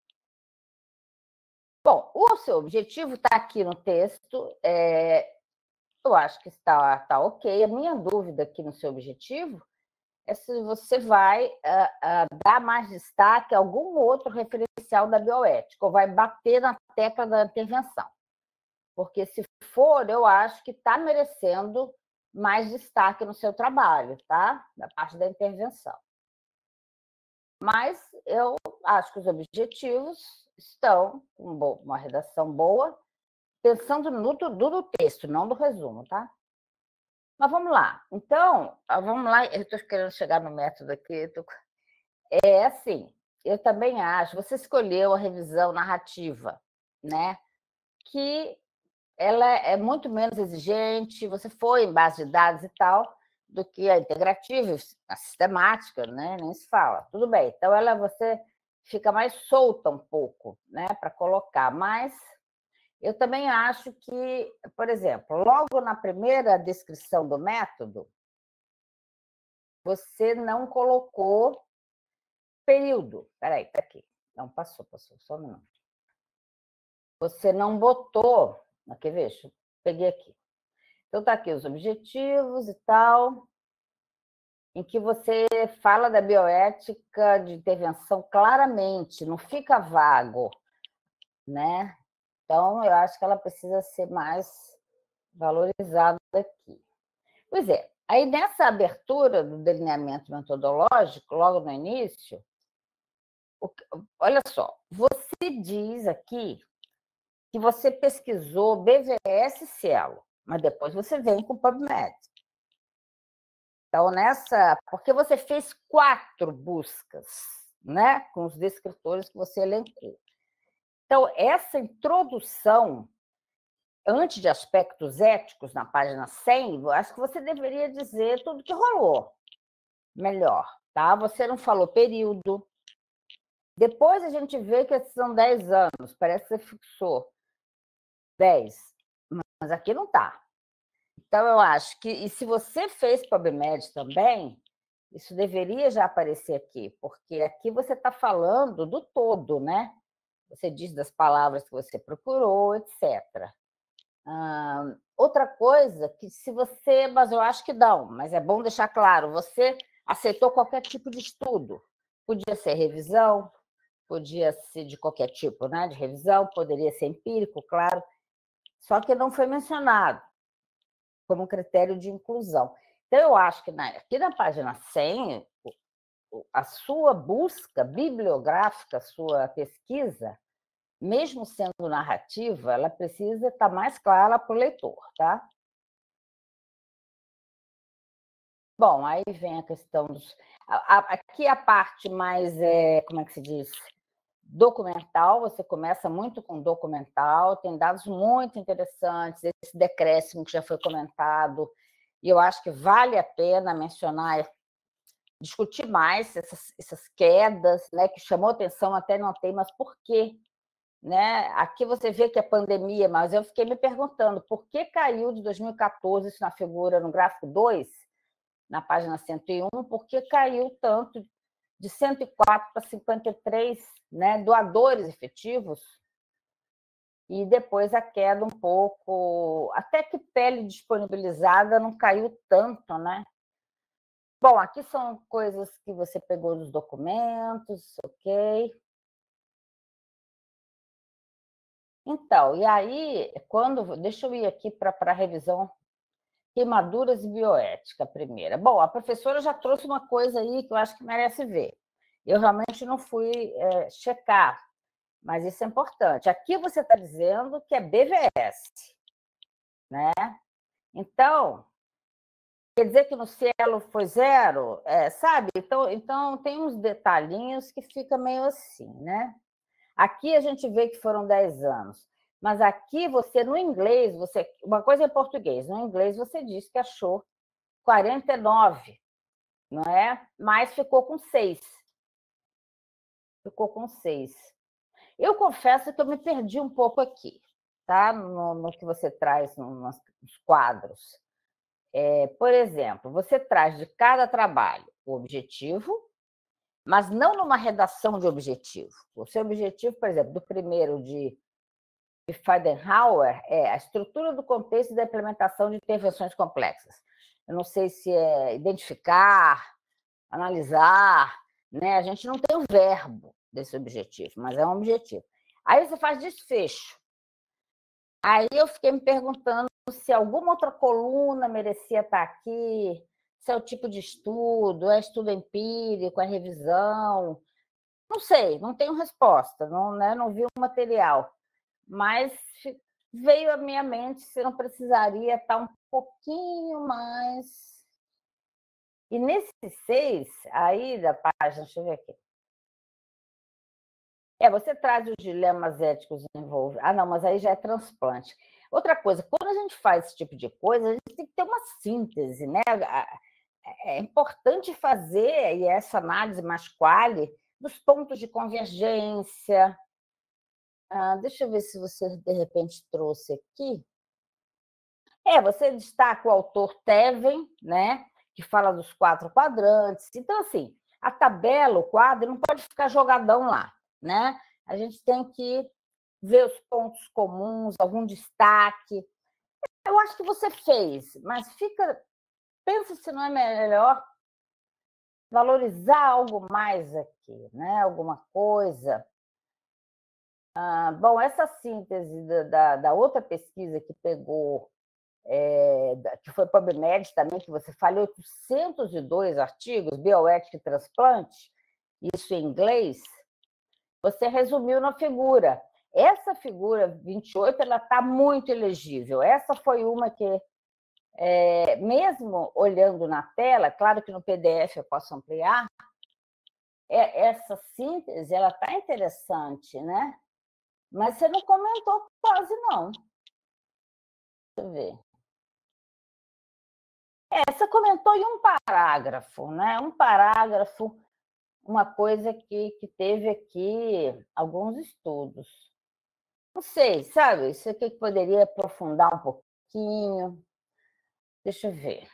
Bom, o seu objetivo está aqui no texto, eu acho que está ok. A minha dúvida aqui no seu objetivo é se você vai dar mais destaque a algum outro referencial da bioética, ou vai bater na tecla da intervenção. Porque, se for, eu acho que está merecendo mais destaque no seu trabalho, tá? Da parte da intervenção. Mas eu acho que os objetivos estão com uma redação boa, pensando no texto, não no resumo, tá? Mas vamos lá. Então, vamos lá. Eu estou querendo chegar no método aqui. É assim, eu também acho, você escolheu a revisão narrativa, né? Que ela é muito menos exigente, você foi em base de dados e tal, do que a integrativa, a sistemática, né? Nem se fala. Tudo bem. Então, você fica mais solta um pouco, né? Para colocar. Mas eu também acho que, por exemplo, logo na primeira descrição do método, você não colocou período. Espera aí, tá aqui. Não, passou, só um minuto. Você não botou. Aqui, veja, peguei aqui. Então, tá aqui os objetivos e tal, em que você fala da bioética de intervenção claramente, não fica vago, né? Então, eu acho que ela precisa ser mais valorizada aqui. Pois é, aí nessa abertura do delineamento metodológico, logo no início, olha só, você diz aqui que você pesquisou BVS e Cielo, mas depois você vem com o PubMed. Então, porque você fez 4 buscas, né, com os descritores que você elencou. Então, essa introdução, antes de aspectos éticos, na página 100, eu acho que você deveria dizer tudo que rolou. Melhor, tá? Você não falou período. Depois a gente vê que são 10 anos, parece que você fixou 10, mas aqui não está. Então, eu acho que, e se você fez PubMed também, isso deveria já aparecer aqui, porque aqui você está falando do todo, né? Você diz das palavras que você procurou, etc. Outra coisa, que se você... Mas eu acho que não, mas é bom deixar claro, você aceitou qualquer tipo de estudo. Podia ser revisão, podia ser de qualquer tipo, né? De revisão, poderia ser empírico, claro, só que não foi mencionado como critério de inclusão. Então, eu acho que aqui na página 100, a sua busca bibliográfica, a sua pesquisa, mesmo sendo narrativa, ela precisa estar mais clara para o leitor, tá? Bom, aí vem a questão dos... Aqui a parte mais, como é que se diz? Documental, você começa muito com documental, tem dados muito interessantes, esse decréscimo que já foi comentado, e eu acho que vale a pena mencionar, discutir mais essas quedas, né, que chamou atenção, até não tem, mas por quê? Né? Aqui você vê que é pandemia, mas eu fiquei me perguntando por que caiu de 2014, isso na figura, no gráfico 2, na página 101, por que caiu tanto de 104 para 53, né, doadores efetivos, e depois a queda um pouco, até que pele disponibilizada não caiu tanto, né? Bom, aqui são coisas que você pegou dos documentos, ok? Então, e aí, deixa eu ir aqui para a revisão queimaduras e bioética primeira. Bom, a professora já trouxe uma coisa aí que eu acho que merece ver. Eu realmente não fui checar, mas isso é importante. Aqui você está dizendo que é BVS, né? Então, quer dizer que no Cielo foi 0, sabe? Então, tem uns detalhinhos que fica meio assim, né? Aqui a gente vê que foram 10 anos, mas aqui você, no inglês, uma coisa é em português, no inglês você diz que achou 49, não é? Mas ficou com 6. Ficou com 6. Eu confesso que eu me perdi um pouco aqui, tá? No que você traz nos quadros. Por exemplo, você traz de cada trabalho o objetivo, mas não numa redação de objetivo. O seu objetivo, por exemplo, do primeiro de Feidenhauer é a estrutura do contexto da implementação de intervenções complexas. Eu não sei se é identificar, analisar, né? A gente não tem o verbo desse objetivo, mas é um objetivo. Aí você faz desfecho. Aí eu fiquei me perguntando se alguma outra coluna merecia estar aqui, se é o tipo de estudo, é estudo empírico, é revisão. Não sei, não tenho resposta, não vi o material. Mas veio à minha mente se não precisaria estar um pouquinho mais. E nesse 6, aí da página, deixa eu ver aqui. Você traz os dilemas éticos envolvidos. Ah, não, mas aí já é transplante. Outra coisa, quando a gente faz esse tipo de coisa, a gente tem que ter uma síntese, né? É importante fazer e essa análise mais quali dos pontos de convergência. Deixa eu ver se você, de repente, trouxe aqui. Você destaca o autor Teven, né, que fala dos 4 quadrantes. Então, assim, a tabela, o quadro, não pode ficar jogadão lá, né? A gente tem que ver os pontos comuns, algum destaque. Eu acho que você fez, mas pensa se não é melhor valorizar algo mais aqui, né? Alguma coisa. Bom, essa síntese da outra pesquisa que pegou, que foi PubMed também, que você fala, 802 artigos, bioética e transplante, isso em inglês, você resumiu na figura. Essa figura 28, ela está muito elegível. Essa foi uma que, mesmo olhando na tela, claro que no PDF eu posso ampliar, essa síntese, ela está interessante, né? Mas você não comentou quase, não. Deixa eu ver. Você comentou em um parágrafo, né? Um parágrafo, uma coisa que teve aqui alguns estudos. Não sei, sabe? Isso aqui que poderia aprofundar um pouquinho. Deixa eu ver.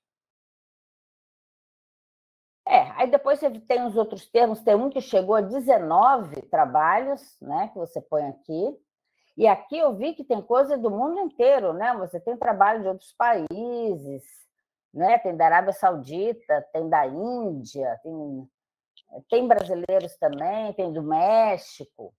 Aí depois você tem os outros termos, tem um que chegou a 19 trabalhos, né, que você põe aqui. E aqui eu vi que tem coisa do mundo inteiro, né? Você tem trabalho de outros países, né? Tem da Arábia Saudita, tem da Índia, tem brasileiros também, tem do México.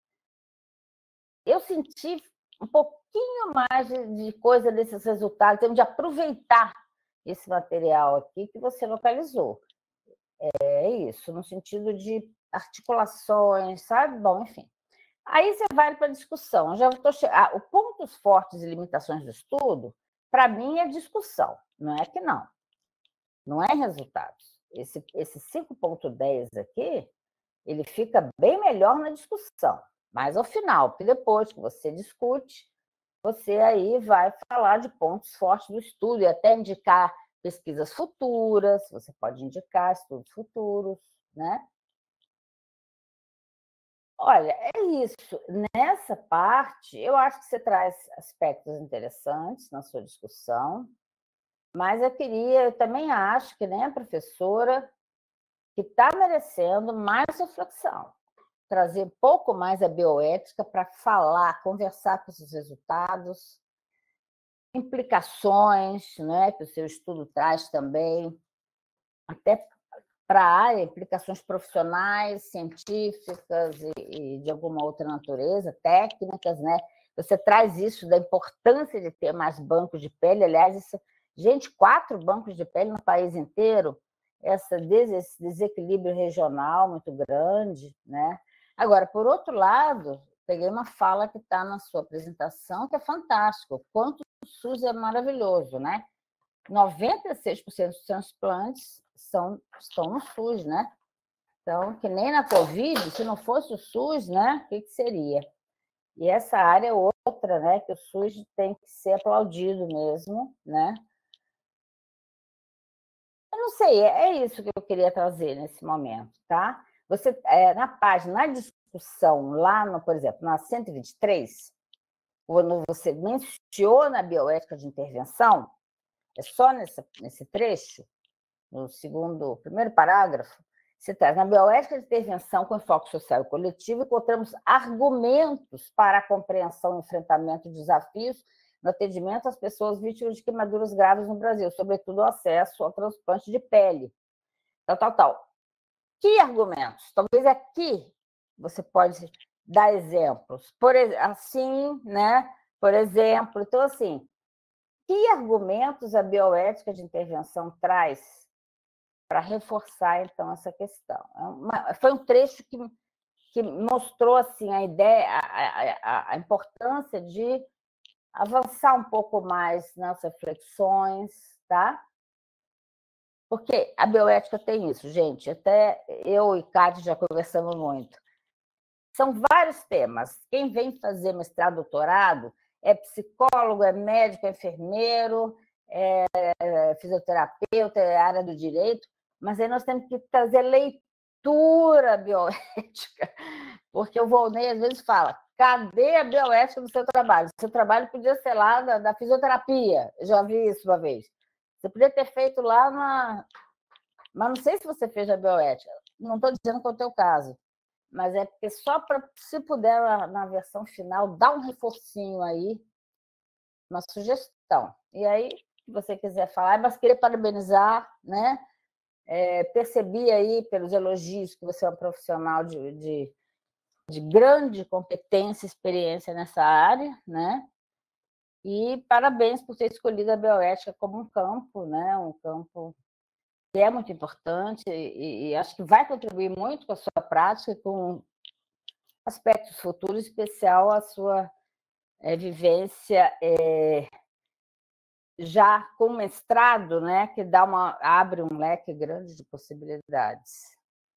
Eu senti um pouquinho mais de coisa desses resultados, temos de aproveitar esse material aqui que você localizou. É isso, no sentido de articulações, sabe? Bom, enfim. Aí você vai para a discussão. Já estou os pontos fortes e limitações do estudo, para mim, é discussão, não é que não. Não é resultados. Esse 5.10 aqui, ele fica bem melhor na discussão, mas ao final, porque depois que você discute, você aí vai falar de pontos fortes do estudo e até indicar pesquisas futuras, você pode indicar estudos futuros, né? Olha, é isso. Nessa parte, eu acho que você traz aspectos interessantes na sua discussão, mas eu também acho que nem a professora que está merecendo mais reflexão, trazer um pouco mais a bioética para falar, conversar com esses resultados, implicações, né, que o seu estudo traz também, até para a área, implicações profissionais, científicas e de alguma outra natureza, técnicas, né? Você traz isso da importância de ter mais bancos de pele. Aliás, gente, 4 bancos de pele no país inteiro, esse desequilíbrio regional muito grande, né? Agora, por outro lado, peguei uma fala que está na sua apresentação, que é fantástico, o quanto o SUS é maravilhoso, né? 96% dos transplantes estão no SUS, né? Então, que nem na Covid, se não fosse o SUS, né? O que seria? E essa área é outra, né? Que o SUS tem que ser aplaudido mesmo, né? Eu não sei, é isso que eu queria trazer nesse momento, tá? Você, na página, na discussão, lá, por exemplo, na 123, quando você menciona a bioética de intervenção, é só nesse trecho, no primeiro parágrafo, se traz na bioética de intervenção com enfoque social e coletivo, encontramos argumentos para a compreensão e enfrentamento de desafios no atendimento às pessoas vítimas de queimaduras graves no Brasil, sobretudo o acesso ao transplante de pele, tal. Que argumentos? Talvez aqui você pode dar exemplos. Assim, né? Por exemplo, então, assim, que argumentos a bioética de intervenção traz para reforçar, então, essa questão? Foi um trecho que mostrou assim, a ideia, a importância de avançar um pouco mais nas reflexões, tá? Porque a bioética tem isso, gente. Até eu e Cátia já conversamos muito. São vários temas. Quem vem fazer mestrado, doutorado, é psicólogo, é médico, é enfermeiro, é fisioterapeuta, é área do direito, mas aí nós temos que trazer leitura bioética, porque o Volney às vezes fala, cadê a bioética do seu trabalho? Seu trabalho podia ser lá da fisioterapia, eu já vi isso uma vez. Você podia ter feito lá na... Mas não sei se você fez a bioética, não estou dizendo que é o teu caso, mas é porque só para, se puder, na versão final, dar um reforcinho aí, uma sugestão. E aí, se você quiser falar, mas queria parabenizar, né? Percebi aí, pelos elogios, que você é um profissional de grande competência e experiência nessa área, né? E parabéns por ter escolhido a bioética como um campo, né? Um campo que é muito importante e acho que vai contribuir muito com a sua prática, com aspectos futuros, em especial a sua vivência já com mestrado, né, que abre um leque grande de possibilidades.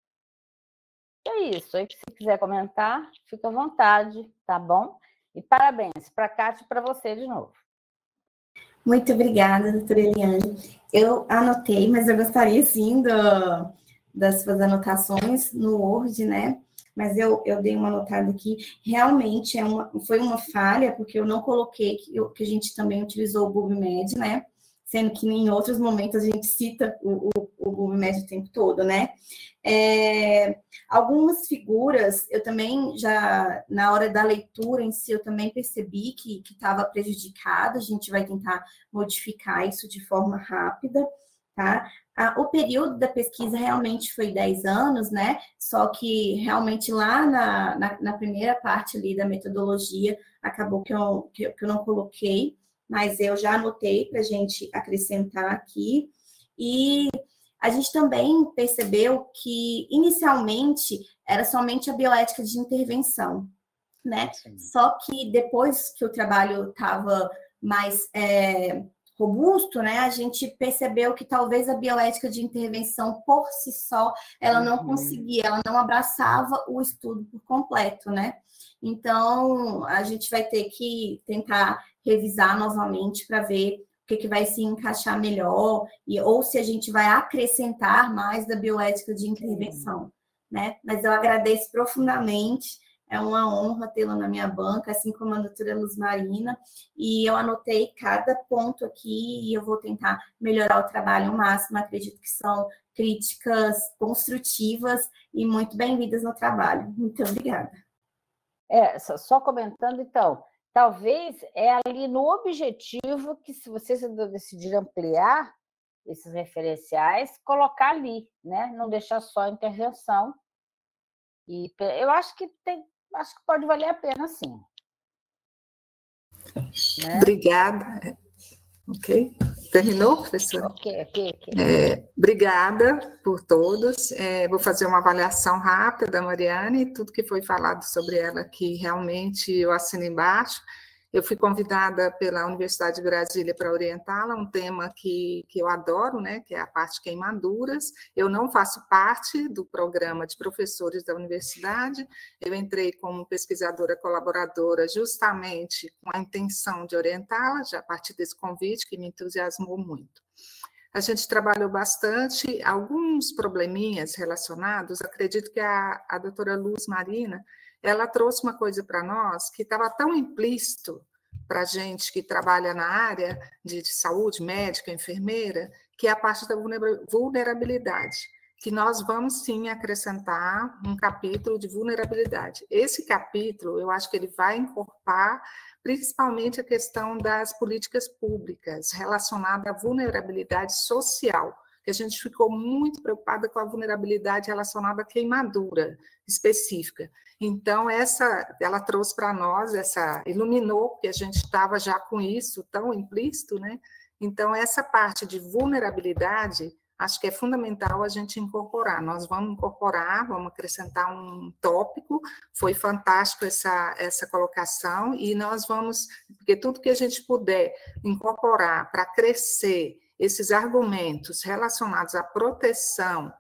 É isso. Aí, se quiser comentar, fica à vontade, tá bom? E parabéns para a Cátia e para você de novo. Muito obrigada, doutora Eliane. Eu anotei, mas eu gostaria, sim, das suas anotações no Word, né? Mas eu dei uma anotada aqui. Realmente foi uma falha, porque eu não coloquei que a gente também utilizou o BubMed, né? Sendo que em outros momentos a gente cita o BubMed o tempo todo, né? Algumas figuras, eu também já, na hora da leitura em si, eu também percebi que estava prejudicado, a gente vai tentar modificar isso de forma rápida, tá? O período da pesquisa realmente foi 10 anos, né? Só que realmente lá na primeira parte ali da metodologia, acabou que eu não coloquei, mas eu já anotei para a gente acrescentar aqui. E a gente também percebeu que, inicialmente, era somente a bioética de intervenção, né? Sim. Só que depois que o trabalho estava mais robusto, né? A gente percebeu que talvez a bioética de intervenção, por si só, ela não conseguia, ela não abraçava o estudo por completo, né? Então, a gente vai ter que tentar revisar novamente para ver o que vai se encaixar melhor, ou se a gente vai acrescentar mais da bioética de intervenção, né? Mas eu agradeço profundamente, é uma honra tê-la na minha banca, assim como a doutora Luz Marina, e eu anotei cada ponto aqui e eu vou tentar melhorar o trabalho ao máximo, acredito que são críticas construtivas e muito bem-vindas no trabalho. Muito obrigada. Só comentando, então, talvez ali no objetivo que, se vocês decidirem ampliar esses referenciais, colocar ali, né? Não deixar só a intervenção. E eu acho que pode valer a pena, sim. Né? Obrigada. Ok? Terminou, professora? Ok. Obrigada por todos. Vou fazer uma avaliação rápida da Mariane, tudo que foi falado sobre ela aqui, realmente eu assino embaixo. Eu fui convidada pela Universidade de Brasília para orientá-la, um tema que eu adoro, né, que é a parte de queimaduras. Eu não faço parte do programa de professores da universidade, eu entrei como pesquisadora colaboradora justamente com a intenção de orientá-la, já a partir desse convite que me entusiasmou muito. A gente trabalhou bastante, alguns probleminhas relacionados, acredito que a doutora Luz Marina, ela trouxe uma coisa para nós que estava tão implícito para a gente que trabalha na área de saúde, médica, enfermeira, que é a parte da vulnerabilidade, que nós vamos sim acrescentar um capítulo de vulnerabilidade. Esse capítulo, eu acho que ele vai encorpar principalmente a questão das políticas públicas relacionada à vulnerabilidade social, que a gente ficou muito preocupada com a vulnerabilidade relacionada à queimadura específica. Então, ela trouxe para nós, iluminou, porque a gente estava já com isso tão implícito, né? Então, essa parte de vulnerabilidade, acho que é fundamental a gente incorporar. Nós vamos incorporar, vamos acrescentar um tópico, foi fantástico essa colocação, e nós vamos, porque tudo que a gente puder incorporar para crescer esses argumentos relacionados à proteção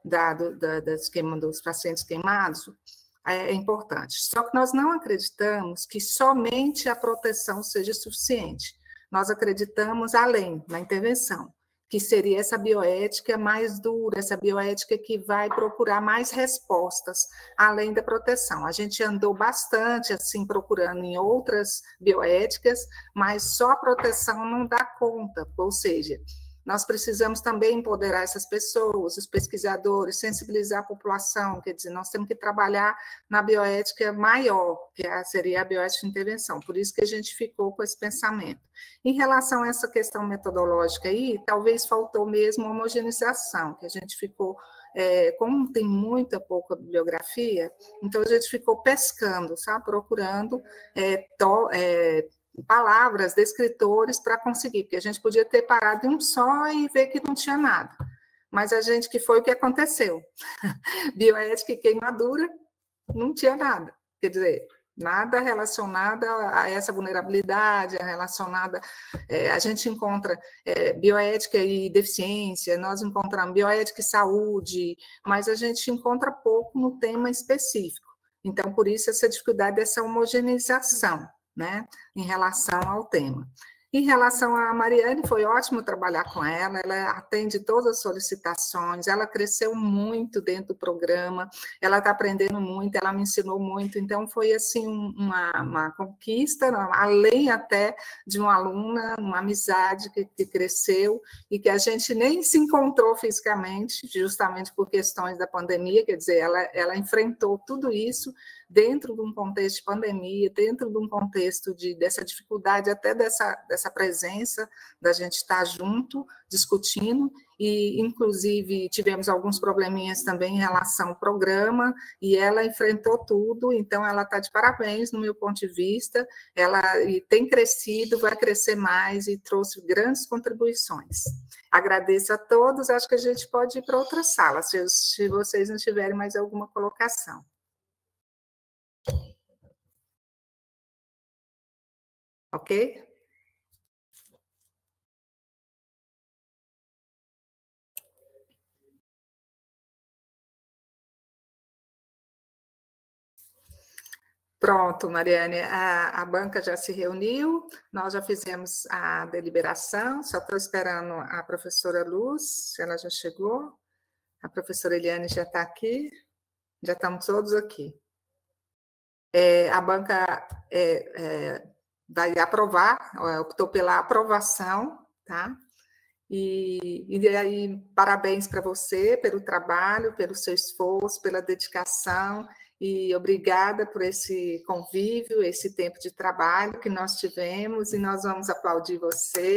dos pacientes queimados, é importante. Só que nós não acreditamos que somente a proteção seja suficiente. Nós acreditamos além, na intervenção, que seria essa bioética mais dura, essa bioética que vai procurar mais respostas, além da proteção. A gente andou bastante, assim, procurando em outras bioéticas, mas só a proteção não dá conta, ou seja, nós precisamos também empoderar essas pessoas, os pesquisadores, sensibilizar a população, quer dizer, nós temos que trabalhar na bioética maior, que seria a bioética de intervenção, por isso que a gente ficou com esse pensamento. Em relação a essa questão metodológica aí, talvez faltou mesmo homogeneização, que a gente ficou, como tem muita pouca bibliografia, então a gente ficou pescando, sabe, procurando palavras de escritores para conseguir, porque a gente podia ter parado em um só e ver que não tinha nada. Mas a gente, que foi o que aconteceu. Bioética e queimadura, não tinha nada. Quer dizer, nada relacionado a essa vulnerabilidade, relacionada... a gente encontra bioética e deficiência, nós encontramos bioética e saúde, mas a gente encontra pouco no tema específico. Então, por isso, essa dificuldade dessa homogeneização, né, em relação ao tema. Em relação a Mariane, foi ótimo trabalhar com ela, ela atende todas as solicitações, ela cresceu muito dentro do programa, ela está aprendendo muito, ela me ensinou muito, então foi assim uma conquista, além até de uma aluna, uma amizade que cresceu e que a gente nem se encontrou fisicamente, justamente por questões da pandemia, quer dizer, ela enfrentou tudo isso dentro de um contexto de pandemia, dentro de um contexto dessa dificuldade, até dessa presença, da gente estar junto, discutindo, e, inclusive, tivemos alguns probleminhas também em relação ao programa, e ela enfrentou tudo, então ela está de parabéns, no meu ponto de vista, ela tem crescido, vai crescer mais, e trouxe grandes contribuições. Agradeço a todos, acho que a gente pode ir para outra sala, se vocês não tiverem mais alguma colocação. Ok? Pronto, Mariane, a banca já se reuniu, nós já fizemos a deliberação, só estou esperando a professora Luz, se ela já chegou, a professora Eliane já está aqui, já estamos todos aqui. A banca vai aprovar, optou pela aprovação, tá? E aí, parabéns para você pelo trabalho, pelo seu esforço, pela dedicação, e obrigada por esse convívio, esse tempo de trabalho que nós tivemos, e nós vamos aplaudir você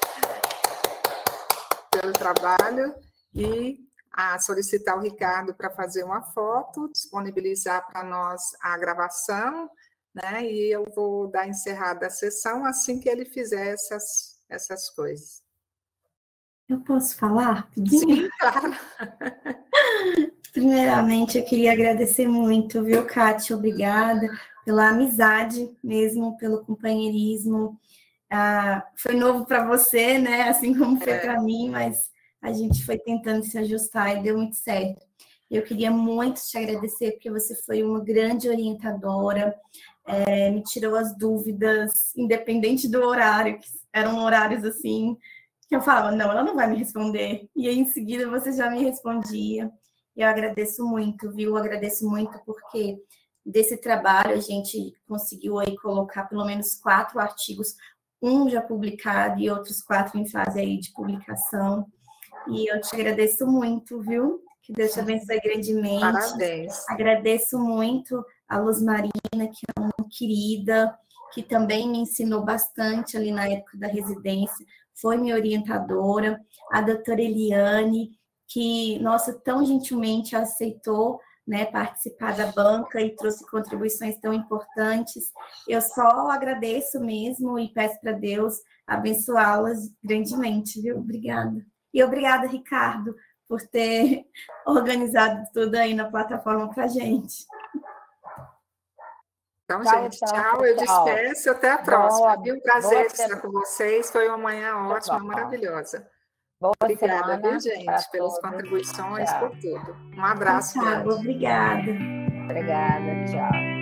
pelo trabalho, e solicitar o Ricardo para fazer uma foto, disponibilizar para nós a gravação, né? E eu vou dar encerrada a sessão assim que ele fizer essas coisas. Eu posso falar? Sim, claro. Primeiramente, eu queria agradecer muito, viu, Kátia? Obrigada pela amizade mesmo, pelo companheirismo. Foi novo para você, né? Assim como foi para mim, mas a gente foi tentando se ajustar e deu muito certo. Eu queria muito te agradecer, porque você foi uma grande orientadora, me tirou as dúvidas, independente do horário, que eram horários assim, que eu falava, não, ela não vai me responder. E aí, em seguida, você já me respondia. Eu agradeço muito, viu? Eu agradeço muito porque desse trabalho a gente conseguiu aí colocar pelo menos 4 artigos, um já publicado e outros 4 em fase aí de publicação. E eu te agradeço muito, viu? Que Deus te abençoe grandemente. Parabéns. Agradeço muito a Luz Marina, que é uma querida, que também me ensinou bastante ali na época da residência, foi minha orientadora, a doutora Eliane, que, nossa, tão gentilmente aceitou, né, participar da banca e trouxe contribuições tão importantes. Eu só agradeço mesmo e peço para Deus abençoá-las grandemente, viu? Obrigada. E obrigada, Ricardo, por ter organizado tudo aí na plataforma para a gente. Então, gente, tchau. Eu despeço. Até a próxima. Foi um prazer estar com vocês. Foi uma manhã ótima, maravilhosa. Obrigada, viu, gente, pelas contribuições, por tudo. Um abraço. Tchau, obrigada. Obrigada, tchau.